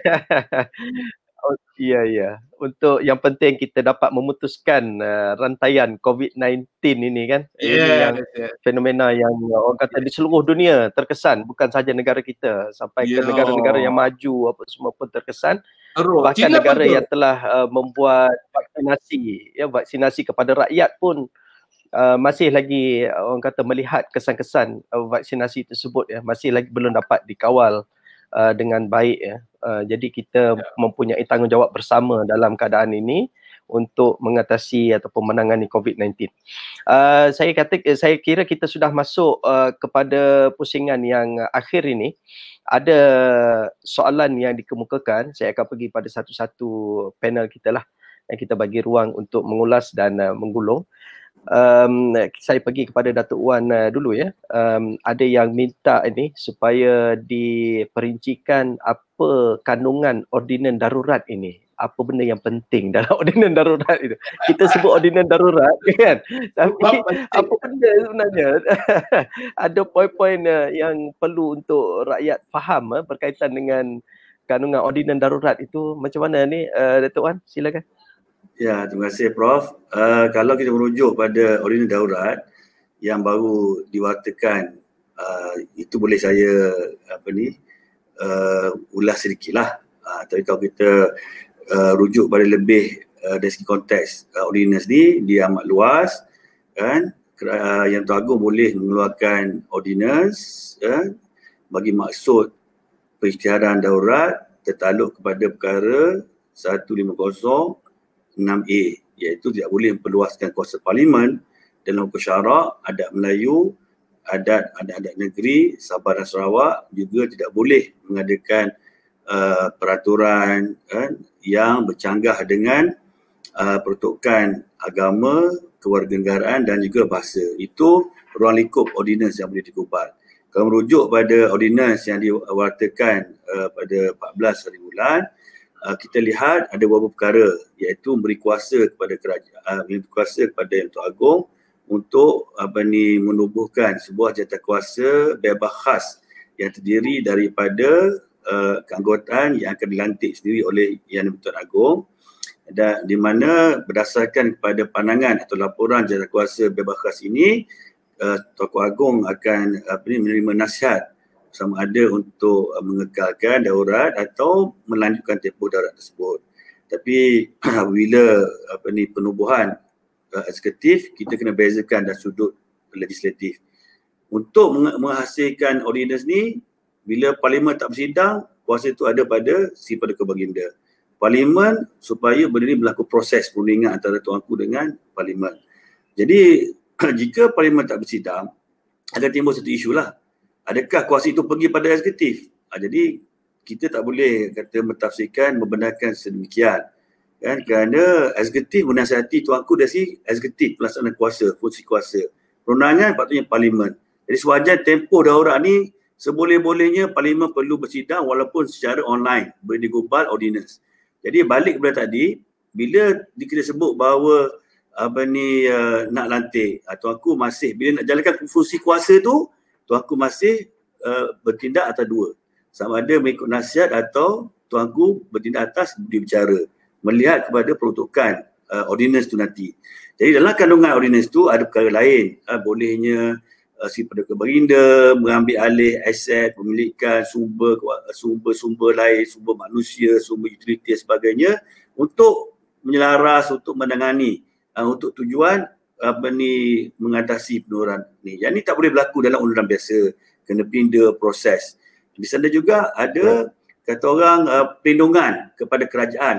Ya. Untuk yang penting kita dapat memutuskan rantaian COVID-19 ini kan. Ini yang fenomena yang orang kata di seluruh dunia terkesan, bukan sahaja negara kita, sampai ke negara-negara yang maju apa semua pun terkesan. Bahkan China negara yang telah membuat vaksinasi kepada rakyat pun masih lagi orang kata melihat kesan-kesan vaksinasi tersebut masih lagi belum dapat dikawal dengan baik jadi kita mempunyai tanggungjawab bersama dalam keadaan ini untuk mengatasi ataupun menangani COVID-19. Saya kira kita sudah masuk kepada pusingan yang akhir ini. Ada soalan yang dikemukakan, saya akan pergi pada satu-satu panel kita lah yang kita bagi ruang untuk mengulas dan menggulung. Saya pergi kepada Datuk Wan dulu ya. Ada yang minta ini supaya diperincikan apa kandungan ordinan darurat ini. Apa benda yang penting dalam ordinan darurat itu. Kita sebut ordinan darurat kan. Tapi apa benda sebenarnya? Ada poin-poin yang perlu untuk rakyat faham berkaitan dengan kandungan ordinan darurat itu. Macam mana ni Datuk Wan? Silakan. Ya, terima kasih Prof. Kalau kita merujuk pada ordinan darurat yang baru diwartakan, itu boleh saya ulas sedikitlah. Tapi kalau kita rujuk pada lebih dari segi konteks ordinance ni, dia amat luas kan. Yang Tuan Agong boleh mengeluarkan ordinance bagi maksud perisytiharan daurat tertakluk kepada perkara 150 6A, iaitu tidak boleh memperluaskan kuasa parlimen dalam hukum syarak, adat Melayu, adat negeri Sabah dan Sarawak, juga tidak boleh mengadakan peraturan yang bercanggah dengan peruntukan agama, kewarganegaraan dan juga bahasa. Itu ruang lingkup ordinance yang boleh digubal. Kalau merujuk pada ordinance yang diwartakan pada 14 hari bulan, kita lihat ada beberapa perkara, iaitu memberi kuasa kepada kerajaan, memberi kuasa kepada Yang Tuan Agong untuk menubuhkan sebuah jawatan bebas khas yang terdiri daripada keanggotaan yang akan dilantik sendiri oleh Yang Tuan Agong, dan di mana berdasarkan kepada pandangan atau laporan jawatan bebas khas ini, Tuan Agong akan menerima nasihat sama ada untuk mengekalkan daurat atau melanjutkan tempoh daurat tersebut. Tapi bila penubuhan eksekutif, kita kena bezakan dari sudut legislatif. Untuk menghasilkan ordinance ni, bila parlimen tak bersidang, kuasa itu ada pada si Paduka Baginda. Parlimen supaya benda ni berlaku proses perundingan antara tuanku dengan parlimen. Jadi jika parlimen tak bersidang, akan timbul satu isu lah. Adakah kuasa itu pergi pada eksekutif? Jadi kita tak boleh kata mentafsirkan, membenarkan sedemikian. Kan? Kerana eksekutif menasihati tuanku dari si eksekutif pelaksanaan kuasa, fungsi kuasa. Perundangan patutnya parlimen. Jadi sewajar tempoh daurat ni seboleh-bolehnya parlimen perlu bersidang walaupun secara online, boleh digubal ordinance. Jadi balik kepada tadi, bila kita sebut bahawa nak lantik, tuanku masih bila nak jalankan fungsi kuasa tu, tuanku masih bertindak atas dua. Sama ada mengikut nasihat atau tuanku bertindak atas budi bicara, melihat kepada peruntukan ordinance tu nanti. Jadi dalam kandungan ordinance tu ada perkara lain. Bolehnya si Paduka Baginda mengambil alih aset, pemilikan sumber lain, sumber manusia, sumber utiliti dan sebagainya untuk menyelaras, untuk menangani, untuk tujuan mengatasi penurunan ni. Yang ni tak boleh berlaku dalam undang-undang biasa. Kena pindah proses. Di sana juga ada kata orang perlindungan kepada kerajaan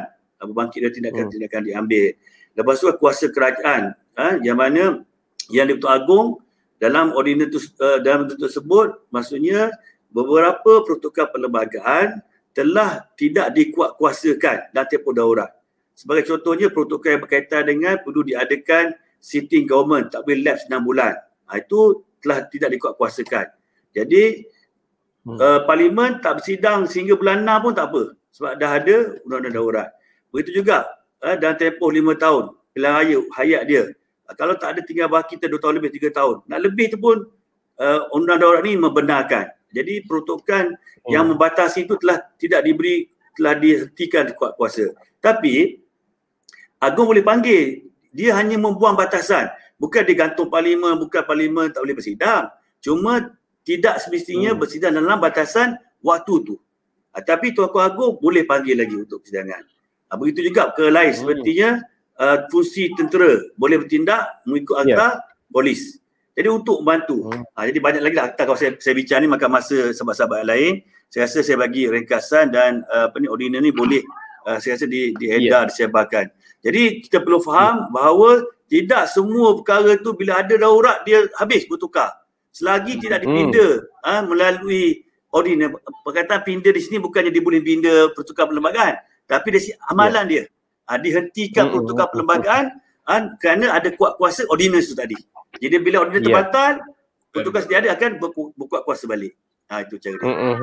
berbangkit dan tindakan-tindakan diambil. Lepas tu kuasa kerajaan yang mana yang di-Pertuan Agong dalam ordinance dalam tersebut, maksudnya beberapa protokol perlembagaan telah tidak dikuatkuasakan dalam tempoh darurat. Sebagai contohnya protokol yang berkaitan dengan perlu diadakan sitting government, tak boleh lapse 6 bulan. Itu telah tidak dikuatkuasakan. Jadi Parlimen tak bersidang sehingga bulan 6 pun tak apa sebab dah ada undang-undang darurat. Begitu juga dalam tempoh 5 tahun pilihan raya hayat dia. Kalau tak ada tinggal baki kita 2 tahun lebih 3 tahun. Nak lebih tu pun undang darurat ni membenarkan. Jadi protokol yang membatasi itu telah dihentikan kuat kuasa. Tapi Agong boleh panggil, dia hanya membuang batasan. Bukan dia gantung parlimen, bukan parlimen tak boleh bersidang. Cuma tidak semestinya bersidang dalam batasan waktu tu. Tapi Tuan Agong boleh panggil lagi untuk persidangan. Begitu juga perkara lain sepertinya fungsi tentera boleh bertindak mengikut akta polis. Jadi untuk membantu. Jadi banyak lagi lah akta kalau saya bincang ni makan masa sahabat-sahabat lain. Saya rasa saya bagi ringkasan dan ordinance ni boleh saya rasa diedar, disebarkan. Jadi kita perlu faham bahawa tidak semua perkara tu bila ada darurat dia habis bertukar. Selagi tidak dipinda melalui ordinance. Perkataan pinda di sini bukannya dia boleh pinda pertukar perlembagaan, tapi dari amalan dia. Dihentikan pertukar perlembagaan kerana ada kuat kuasa ordinance tu tadi. Jadi bila ordinance terbatal, pertukar sedia ada akan berkuat kuasa balik. Itu cara dia.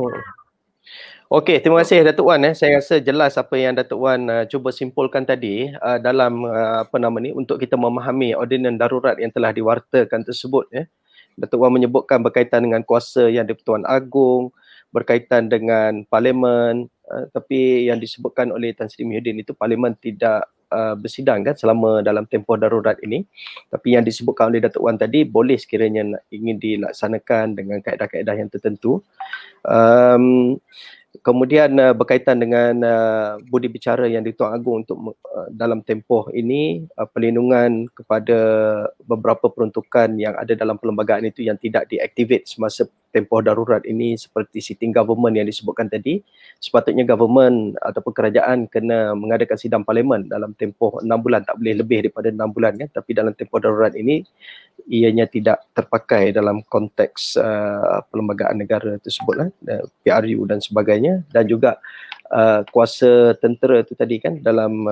Okey, terima kasih Datuk Wan. Saya rasa jelas apa yang Datuk Wan cuba simpulkan tadi dalam untuk kita memahami ordinance darurat yang telah diwartakan tersebut. Datuk Wan menyebutkan berkaitan dengan kuasa yang di-Pertuan Agong, berkaitan dengan parlimen, tapi yang disebutkan oleh Tan Sri Muhyiddin itu parlimen tidak bersidang kan selama dalam tempoh darurat ini. Tapi yang disebutkan oleh Datuk Wan tadi boleh sekiranya ingin dilaksanakan dengan kaedah-kaedah yang tertentu. Kemudian berkaitan dengan budi bicara yang di-Pertuan Agong untuk dalam tempoh ini, perlindungan kepada beberapa peruntukan yang ada dalam perlembagaan itu yang tidak diaktivate semasa tempoh darurat ini seperti sitting government yang disebutkan tadi. Sepatutnya government ataupun kerajaan kena mengadakan sidang parlimen dalam tempoh 6 bulan, tak boleh lebih daripada 6 bulan kan. Tapi dalam tempoh darurat ini ianya tidak terpakai dalam konteks perlembagaan negara tersebut PRU dan sebagainya, dan juga kuasa tentera itu tadi kan dalam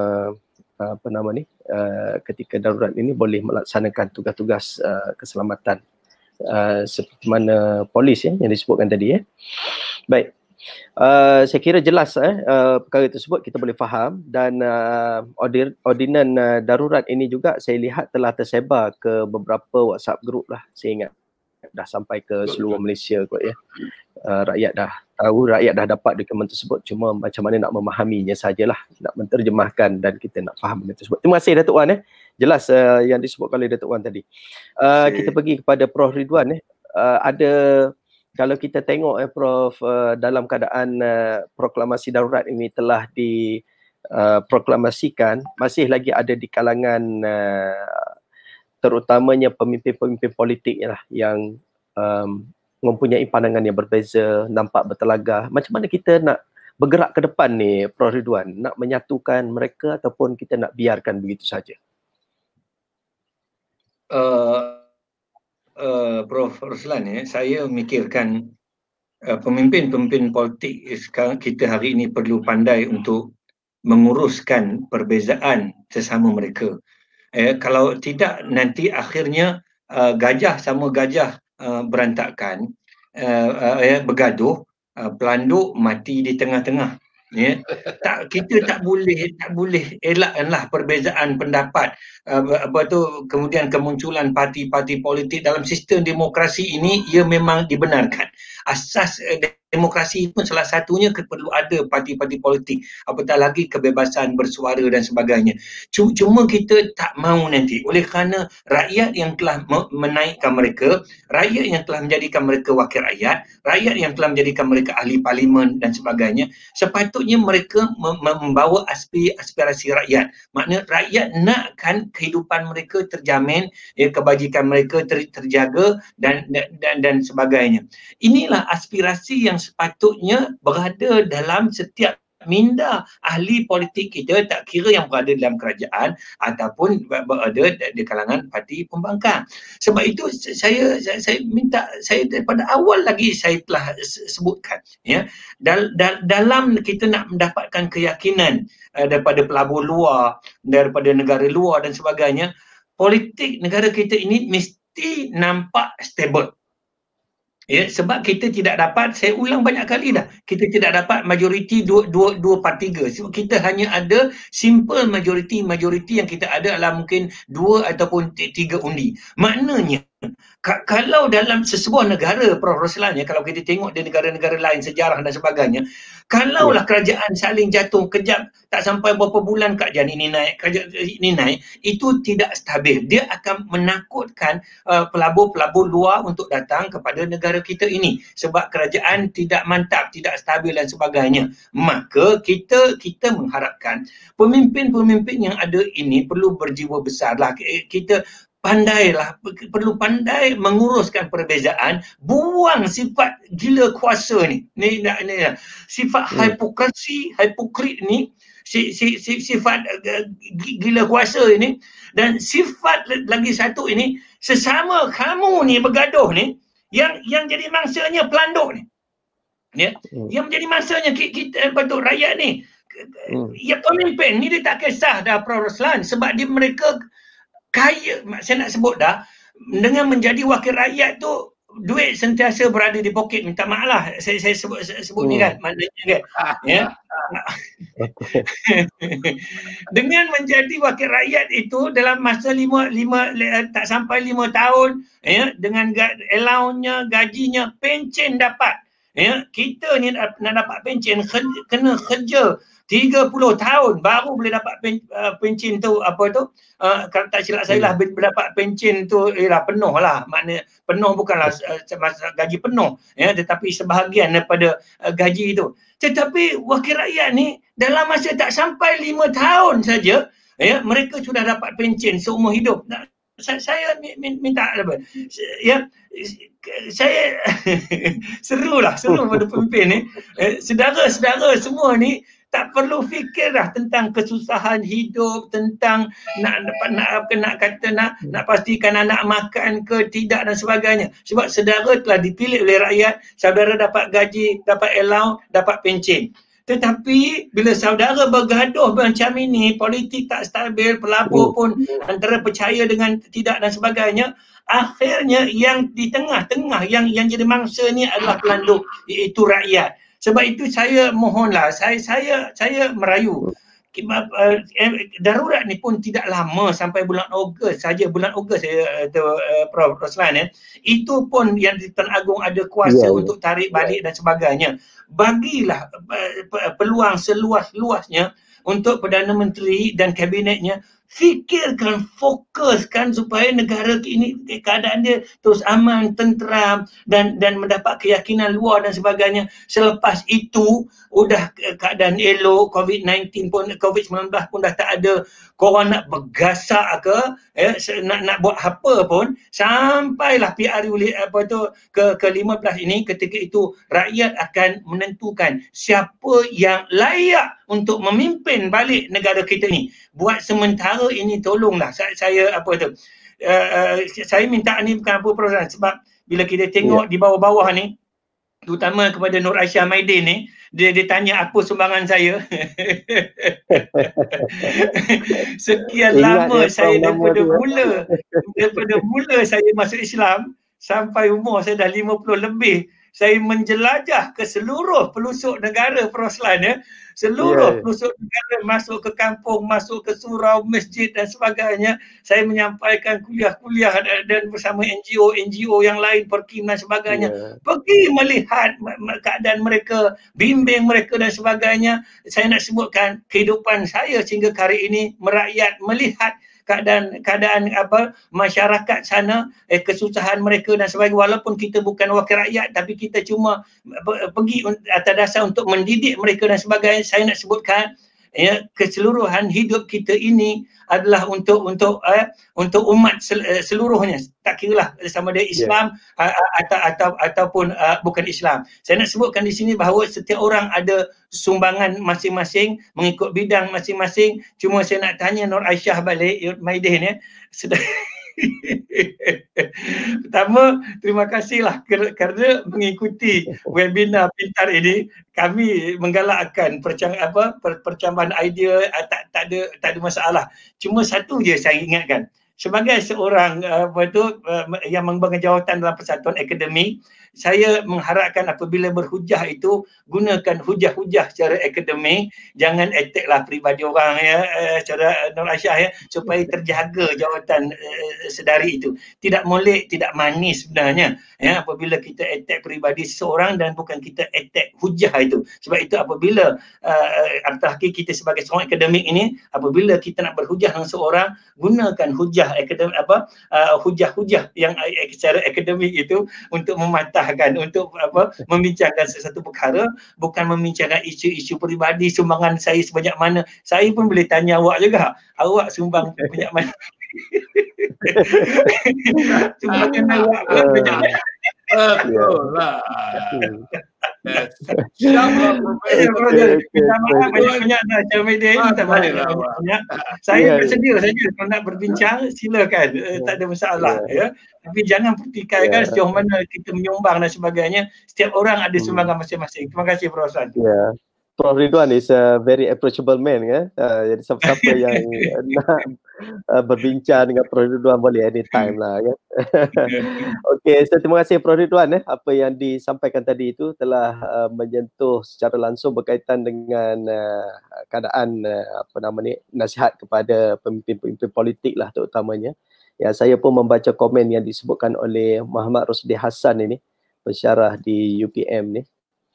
ketika darurat ini boleh melaksanakan tugas-tugas keselamatan seperti mana polis yang disebutkan tadi. Baik. Saya kira jelas perkara tersebut kita boleh faham, dan ordinance darurat ini juga saya lihat telah tersebar ke beberapa WhatsApp group lah. Saya ingat dah sampai ke seluruh Malaysia kot rakyat dah tahu, rakyat dah dapat dokumen tersebut, cuma macam mana nak memahaminya sajalah, nak menterjemahkan dan kita nak faham benda tersebut. Terima kasih Datuk Wan. Jelas yang disebutkan oleh Datuk Wan tadi. Kita pergi kepada Prof Ridwan. Ada, kalau kita tengok Prof, dalam keadaan proklamasi darurat ini telah diproklamasikan, masih lagi ada di kalangan terutamanya pemimpin-pemimpin politik lah yang mempunyai pandangan yang berbeza, nampak bertelagah. Macam mana kita nak bergerak ke depan ni Prof Ridwan? Nak menyatukan mereka ataupun kita nak biarkan begitu saja? Prof Ruslan, saya memikirkan pemimpin-pemimpin politik sekarang kita hari ini perlu pandai untuk menguruskan perbezaan sesama mereka. Kalau tidak nanti akhirnya gajah sama gajah berantakan, bergaduh, pelanduk mati di tengah-tengah. Kita tak boleh elakkanlah perbezaan pendapat, kemudian kemunculan parti-parti politik dalam sistem demokrasi ini. Ia memang dibenarkan. Asas demokrasi pun salah satunya perlu ada parti-parti politik, apatah lagi kebebasan bersuara dan sebagainya. Cuma kita tak mahu nanti, oleh kerana rakyat yang telah menaikkan mereka, rakyat yang telah menjadikan mereka wakil rakyat, rakyat yang telah menjadikan mereka ahli parlimen dan sebagainya, sepatutnya mereka membawa aspirasi rakyat. Maknanya rakyat nakkan kehidupan mereka terjamin, kebajikan mereka terjaga dan sebagainya. Inilah aspirasi yang sepatutnya berada dalam setiap minda ahli politik kita, tak kira yang berada dalam kerajaan ataupun berada di kalangan parti pembangkang. Sebab itu saya minta, saya daripada awal lagi saya telah sebutkan, ya, dalam kita nak mendapatkan keyakinan daripada pelabur luar, daripada negara luar dan sebagainya, politik negara kita ini mesti nampak stable. Ya, sebab kita tidak dapat, saya ulang banyak kali dah, kita tidak dapat majoriti 2/3. Sebab kita hanya ada simple majoriti yang kita ada adalah mungkin 2 ataupun 3 undi. Maknanya kalau dalam sesebuah negara Pro-Ruslan, ya, kalau kita tengok di negara-negara lain, sejarah dan sebagainya, kalaulah kerajaan saling jatuh kejap, tak sampai berapa bulan kerajaan ini naik, kerajaan ini naik, itu tidak stabil. Dia akan menakutkan pelabur-pelabur luar untuk datang kepada negara kita ini, sebab kerajaan tidak mantap, tidak stabil dan sebagainya. Maka kita mengharapkan pemimpin-pemimpin yang ada ini perlu berjiwa besarlah. Kita pandailah, perlu pandai menguruskan perbezaan, buang sifat gila kuasa ni. Sifat hipokrit ni, sifat gila kuasa ini, dan sifat lagi satu ini, sesama kamu ni bergaduh ni, yang jadi mangsanya pelanduk ni. Ya, yang menjadi mangsanya kita patut rakyat ni. Ya, pemimpin ni dia tak kisah dah Pro-Ruslan, sebab mereka kaya, saya nak sebut dah, dengan menjadi wakil rakyat tu, duit sentiasa berada di poket. Minta maaf lah saya sebut ni kan, maknanya kan, ya. Dengan menjadi wakil rakyat itu dalam masa tak sampai 5 tahun, ya, dengan allowance-nya, gajinya, pencen dapat, ya. Kita ni nak dapat pencen kena kerja 30 tahun baru boleh dapat pencen tu, apa tu, kalau tak silap saya lah, berdapat pencen tu penuh lah, maknanya penuh bukanlah gaji penuh, ya, tetapi sebahagian daripada gaji itu. Tetapi wakil rakyat ni dalam masa tak sampai 5 tahun saja, ya, mereka sudah dapat pencen seumur hidup. Saya minta apa, ya, saya seru pada pemimpin ni, saudara-saudara semua ni tak perlu fikir dah tentang kesusahan hidup, tentang nak pastikan anak makan ke tidak dan sebagainya. Sebab saudara telah dipilih oleh rakyat, saudara dapat gaji, dapat allowance, dapat pencen. Tetapi bila saudara bergaduh macam ini, politik tak stabil, pelabur pun antara percaya dengan tidak dan sebagainya, akhirnya yang di tengah-tengah yang jadi mangsa ni adalah pelanduk, iaitu rakyat. Sebab itu saya mohonlah, saya merayu, darurat ni pun tidak lama, sampai bulan Ogos saja, bulan Ogos Prof. Ruslan, itu pun yang di Tan Agong ada kuasa untuk tarik balik dan sebagainya. Bagilah peluang seluas-luasnya untuk Perdana Menteri dan kabinetnya fikirkan, fokuskan supaya negara ini keadaan dia terus aman, tenteram dan mendapat keyakinan luar dan sebagainya. Selepas itu udah keadaan elok, COVID-19 pun dah tak ada, korang nak bergasak ke, nak buat apa pun, sampailah PRU ke-15 ini, ketika itu rakyat akan menentukan siapa yang layak untuk memimpin balik negara kita ni. Buat sementara ini tolonglah saya minta ni bukan apa Prof, sebab bila kita tengok di bawah-bawah ni, terutama kepada Nur Aisyah Maidin ni, dia tanya apa sumbangan saya. Sekian lama saya daripada mula saya masuk Islam sampai umur saya dah 50 lebih, saya menjelajah ke seluruh pelusuk negara Pro-Ruslan, ya. Seluruh pelusuk negara, masuk ke kampung, masuk ke surau, masjid dan sebagainya. Saya menyampaikan kuliah-kuliah dan bersama NGO yang lain, Perkim dan sebagainya. Pergi melihat keadaan mereka, bimbing mereka dan sebagainya. Saya nak sebutkan kehidupan saya sehingga hari ini, merakyat, melihat keadaan masyarakat sana, kesusahan mereka dan sebagainya. Walaupun kita bukan wakil rakyat, tapi kita cuma pergi atas dasar untuk mendidik mereka dan sebagainya. Saya nak sebutkan ya, keseluruhan hidup kita ini adalah untuk umat seluruhnya, tak kiralah sama dia Islam ataupun bukan Islam. Saya nak sebutkan di sini bahawa setiap orang ada sumbangan masing-masing mengikut bidang masing-masing. Cuma saya nak tanya Nur Aisyah balik, Maidin ya. Pertama, terima kasihlah kerana mengikuti webinar pintar ini. Kami menggalakkan percambahan idea, tak ada masalah. Cuma satu je saya ingatkan, sebagai seorang yang memegang jawatan dalam persatuan akademik, saya mengharapkan apabila berhujah itu gunakan hujah-hujah secara akademik, jangan attacklah peribadi orang ya, secara Nur Aisyah ya, supaya terjaga jawatan sedari itu. Tidak molek, tidak manis sebenarnya ya, apabila kita attack peribadi seseorang dan bukan kita attack hujah itu. Sebab itu apabila apatah kita sebagai seorang akademik ini, apabila kita nak berhujah dengan seorang, gunakan hujah akademik hujah-hujah yang secara akademik itu untuk mematahkan, untuk membincangkan sesuatu perkara, bukan membincangkan isu-isu peribadi, sumbangan saya sebanyak mana. Saya pun boleh tanya awak juga, awak sumbang banyak mana. Sumbangan awak banyak mana. Betul lah. Banyak-banyak dah Cik Maidin, banyak. Saya bersedia saja kalau nak berbincang, silakan, tak ada masalah ya. Tapi jangan pertikaikan sejauh mana kita menyumbang dan sebagainya. Setiap orang ada sumbangan masing-masing. Terima kasih Prof. Hasan. Prof Ridwan is a very approachable man kan. Jadi siapa-siapa yang nak berbincang dengan Prof Ridwan boleh anytime lah kan. Okey, so terima kasih Prof Ridwan apa yang disampaikan tadi itu telah menyentuh secara langsung berkaitan dengan keadaan nasihat kepada pemimpin-pemimpin politik lah terutamanya. Ya, saya pun membaca komen yang disebutkan oleh Muhammad Rosdi Hassan ini, pensyarah di UPM ni.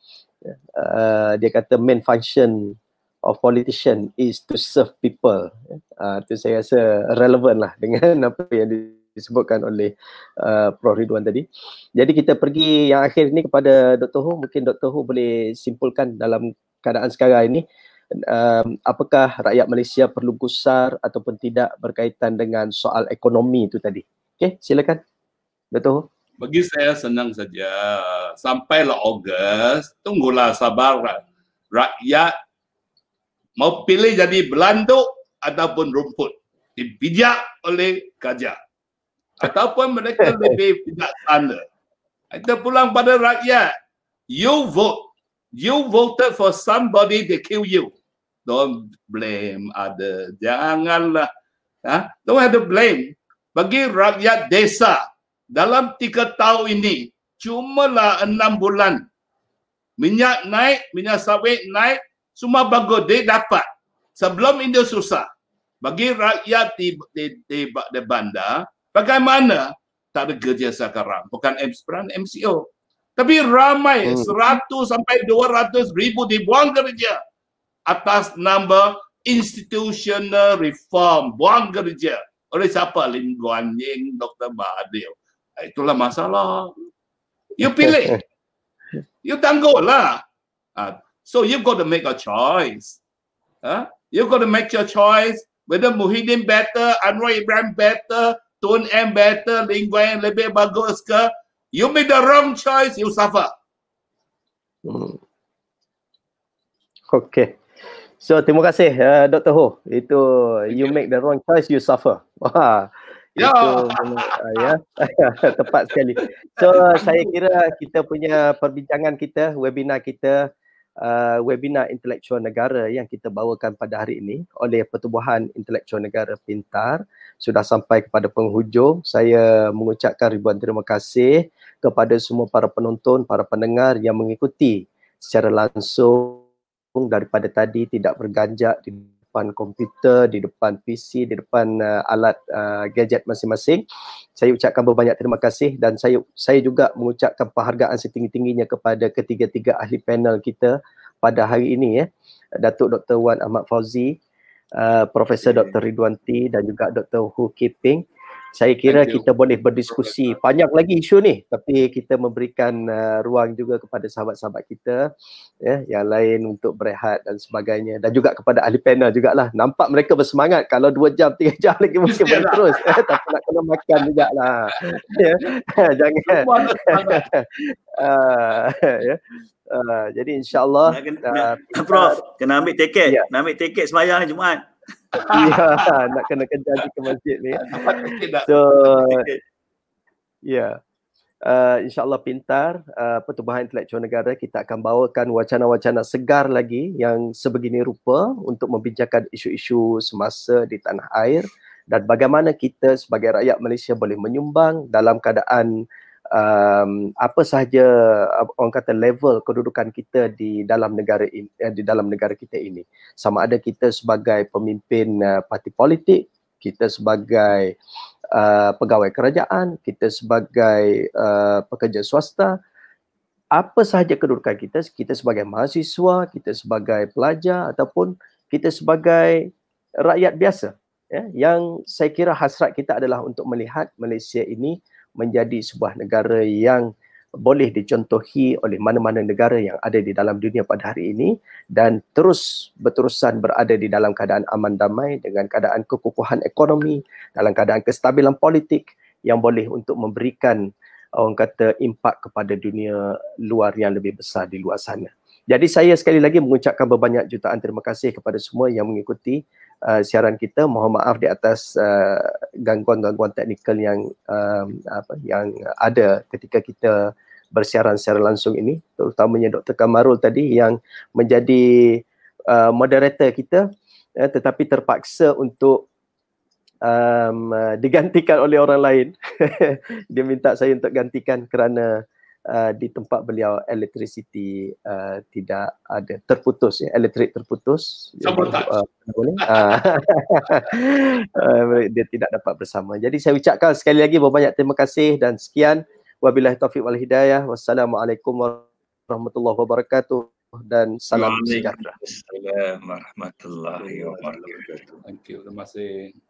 Dia kata main function of politician is to serve people. Itu saya rasa relevan lah dengan apa yang disebutkan oleh Prof Ridwan tadi. Jadi kita pergi yang akhir ni kepada Dr. Ho. Mungkin Dr. Ho boleh simpulkan dalam keadaan sekarang ini, apakah rakyat Malaysia perlu gusar ataupun tidak berkaitan dengan soal ekonomi itu tadi. Okey, silakan Dr. Ho. Bagi saya senang saja. Sampailah Ogos, tunggulah sabar. Rakyat mau pilih jadi belanduk ataupun rumput, dipijak oleh gajah. Ataupun mereka lebih bijaksana. Kita pulang pada rakyat. You vote. You voted for somebody, they kill you. Don't blame other. Janganlah. Don't have to blame. Bagi rakyat desa, dalam 3 tahun ini, cumalah 6 bulan. Minyak naik, minyak sawit naik, semua bagus, dia dapat. Sebelum ini susah. Bagi rakyat di bandar, bagaimana? Tak ada kerja sekarang. Bukan MCO. Tapi ramai, 100 sampai 200 ribu dibuang kerja. Atas nama institutional reform, buang kerja. Oleh siapa? Lim Guan Ying, Dr. Mahathir. Itulah masalah. You pilih. You tangguhlah. So you got to make a choice. You got to make your choice. Whether Muhyiddin better, Anwar Ibrahim better, Tun M better, Lim Guan Ying lebih bagus ke? You make the wrong choice, you suffer. Okay. So terima kasih Dr. Ho. Itu you make the wrong choice, you suffer. Wah. Ya. Tepat sekali. So saya kira kita punya perbincangan kita, webinar kita, webinar intelektual negara yang kita bawakan pada hari ini oleh Pertubuhan Intelektual Negara Pintar sudah sampai kepada penghujung. Saya mengucapkan ribuan terima kasih kepada semua para penonton, para pendengar yang mengikuti secara langsung daripada tadi, tidak berganjak di depan komputer, di depan PC, di depan alat gadget masing-masing. Saya ucapkan berbanyak terima kasih dan saya juga mengucapkan penghargaan setinggi-tingginya kepada ketiga-tiga ahli panel kita pada hari ini Datuk Dr. Wan Ahmad Fauzi, Profesor Dr. Ridwan T dan juga Dr. Hu Kiping. Saya kira Thank you. kita boleh berdiskusi banyak lagi isu ni, tapi kita memberikan ruang juga kepada sahabat-sahabat kita yang lain untuk berehat dan sebagainya, dan juga kepada ahli panel jugalah. Nampak mereka bersemangat, kalau 2 jam 3 jam lagi mungkin boleh terus, tapi nak kena makan jugalah. Jangan. Jadi insyaAllah Prof, kena ambil tiket. Ya. Nak ambil tiket sembahyang ni Jumaat. Ya, nak kena kerja ke masjid ni. So, ya. InsyaAllah pintar Pertubuhan Intelektual Negara kita akan bawakan wacana-wacana segar lagi yang sebegini rupa untuk membincangkan isu-isu semasa di tanah air dan bagaimana kita sebagai rakyat Malaysia boleh menyumbang dalam keadaan apa sahaja orang kata level kedudukan kita di dalam negara ini, di dalam negara kita ini. Sama ada kita sebagai pemimpin parti politik, kita sebagai pegawai kerajaan, kita sebagai pekerja swasta, apa sahaja kedudukan kita, kita sebagai mahasiswa, kita sebagai pelajar ataupun kita sebagai rakyat biasa, yang saya kira hasrat kita adalah untuk melihat Malaysia ini menjadi sebuah negara yang boleh dicontohi oleh mana-mana negara yang ada di dalam dunia pada hari ini dan terus berterusan berada di dalam keadaan aman damai dengan keadaan kekukuhan ekonomi, dalam keadaan kestabilan politik yang boleh untuk memberikan orang kata impak kepada dunia luar yang lebih besar di luar sana. Jadi saya sekali lagi mengucapkan berbanyak jutaan terima kasih kepada semua yang mengikuti siaran kita. Mohon maaf di atas gangguan-gangguan teknikal yang ada ketika kita bersiaran secara langsung ini, terutamanya Dr. Kamarul tadi yang menjadi moderator kita, tetapi terpaksa untuk digantikan oleh orang lain. Dia minta saya untuk gantikan kerana di tempat beliau elektrisiti tidak ada, terputus, elektrik terputus. Dia tidak dapat bersama. Jadi saya ucapkan sekali lagi berbanyak terima kasih dan sekian. Wabillahi taufiq wal hidayah. Wassalamualaikum warahmatullahi wabarakatuh dan salam sejahtera. Waalaikumsalam warahmatullahi wabarakatuh. Thank you. Terima kasih.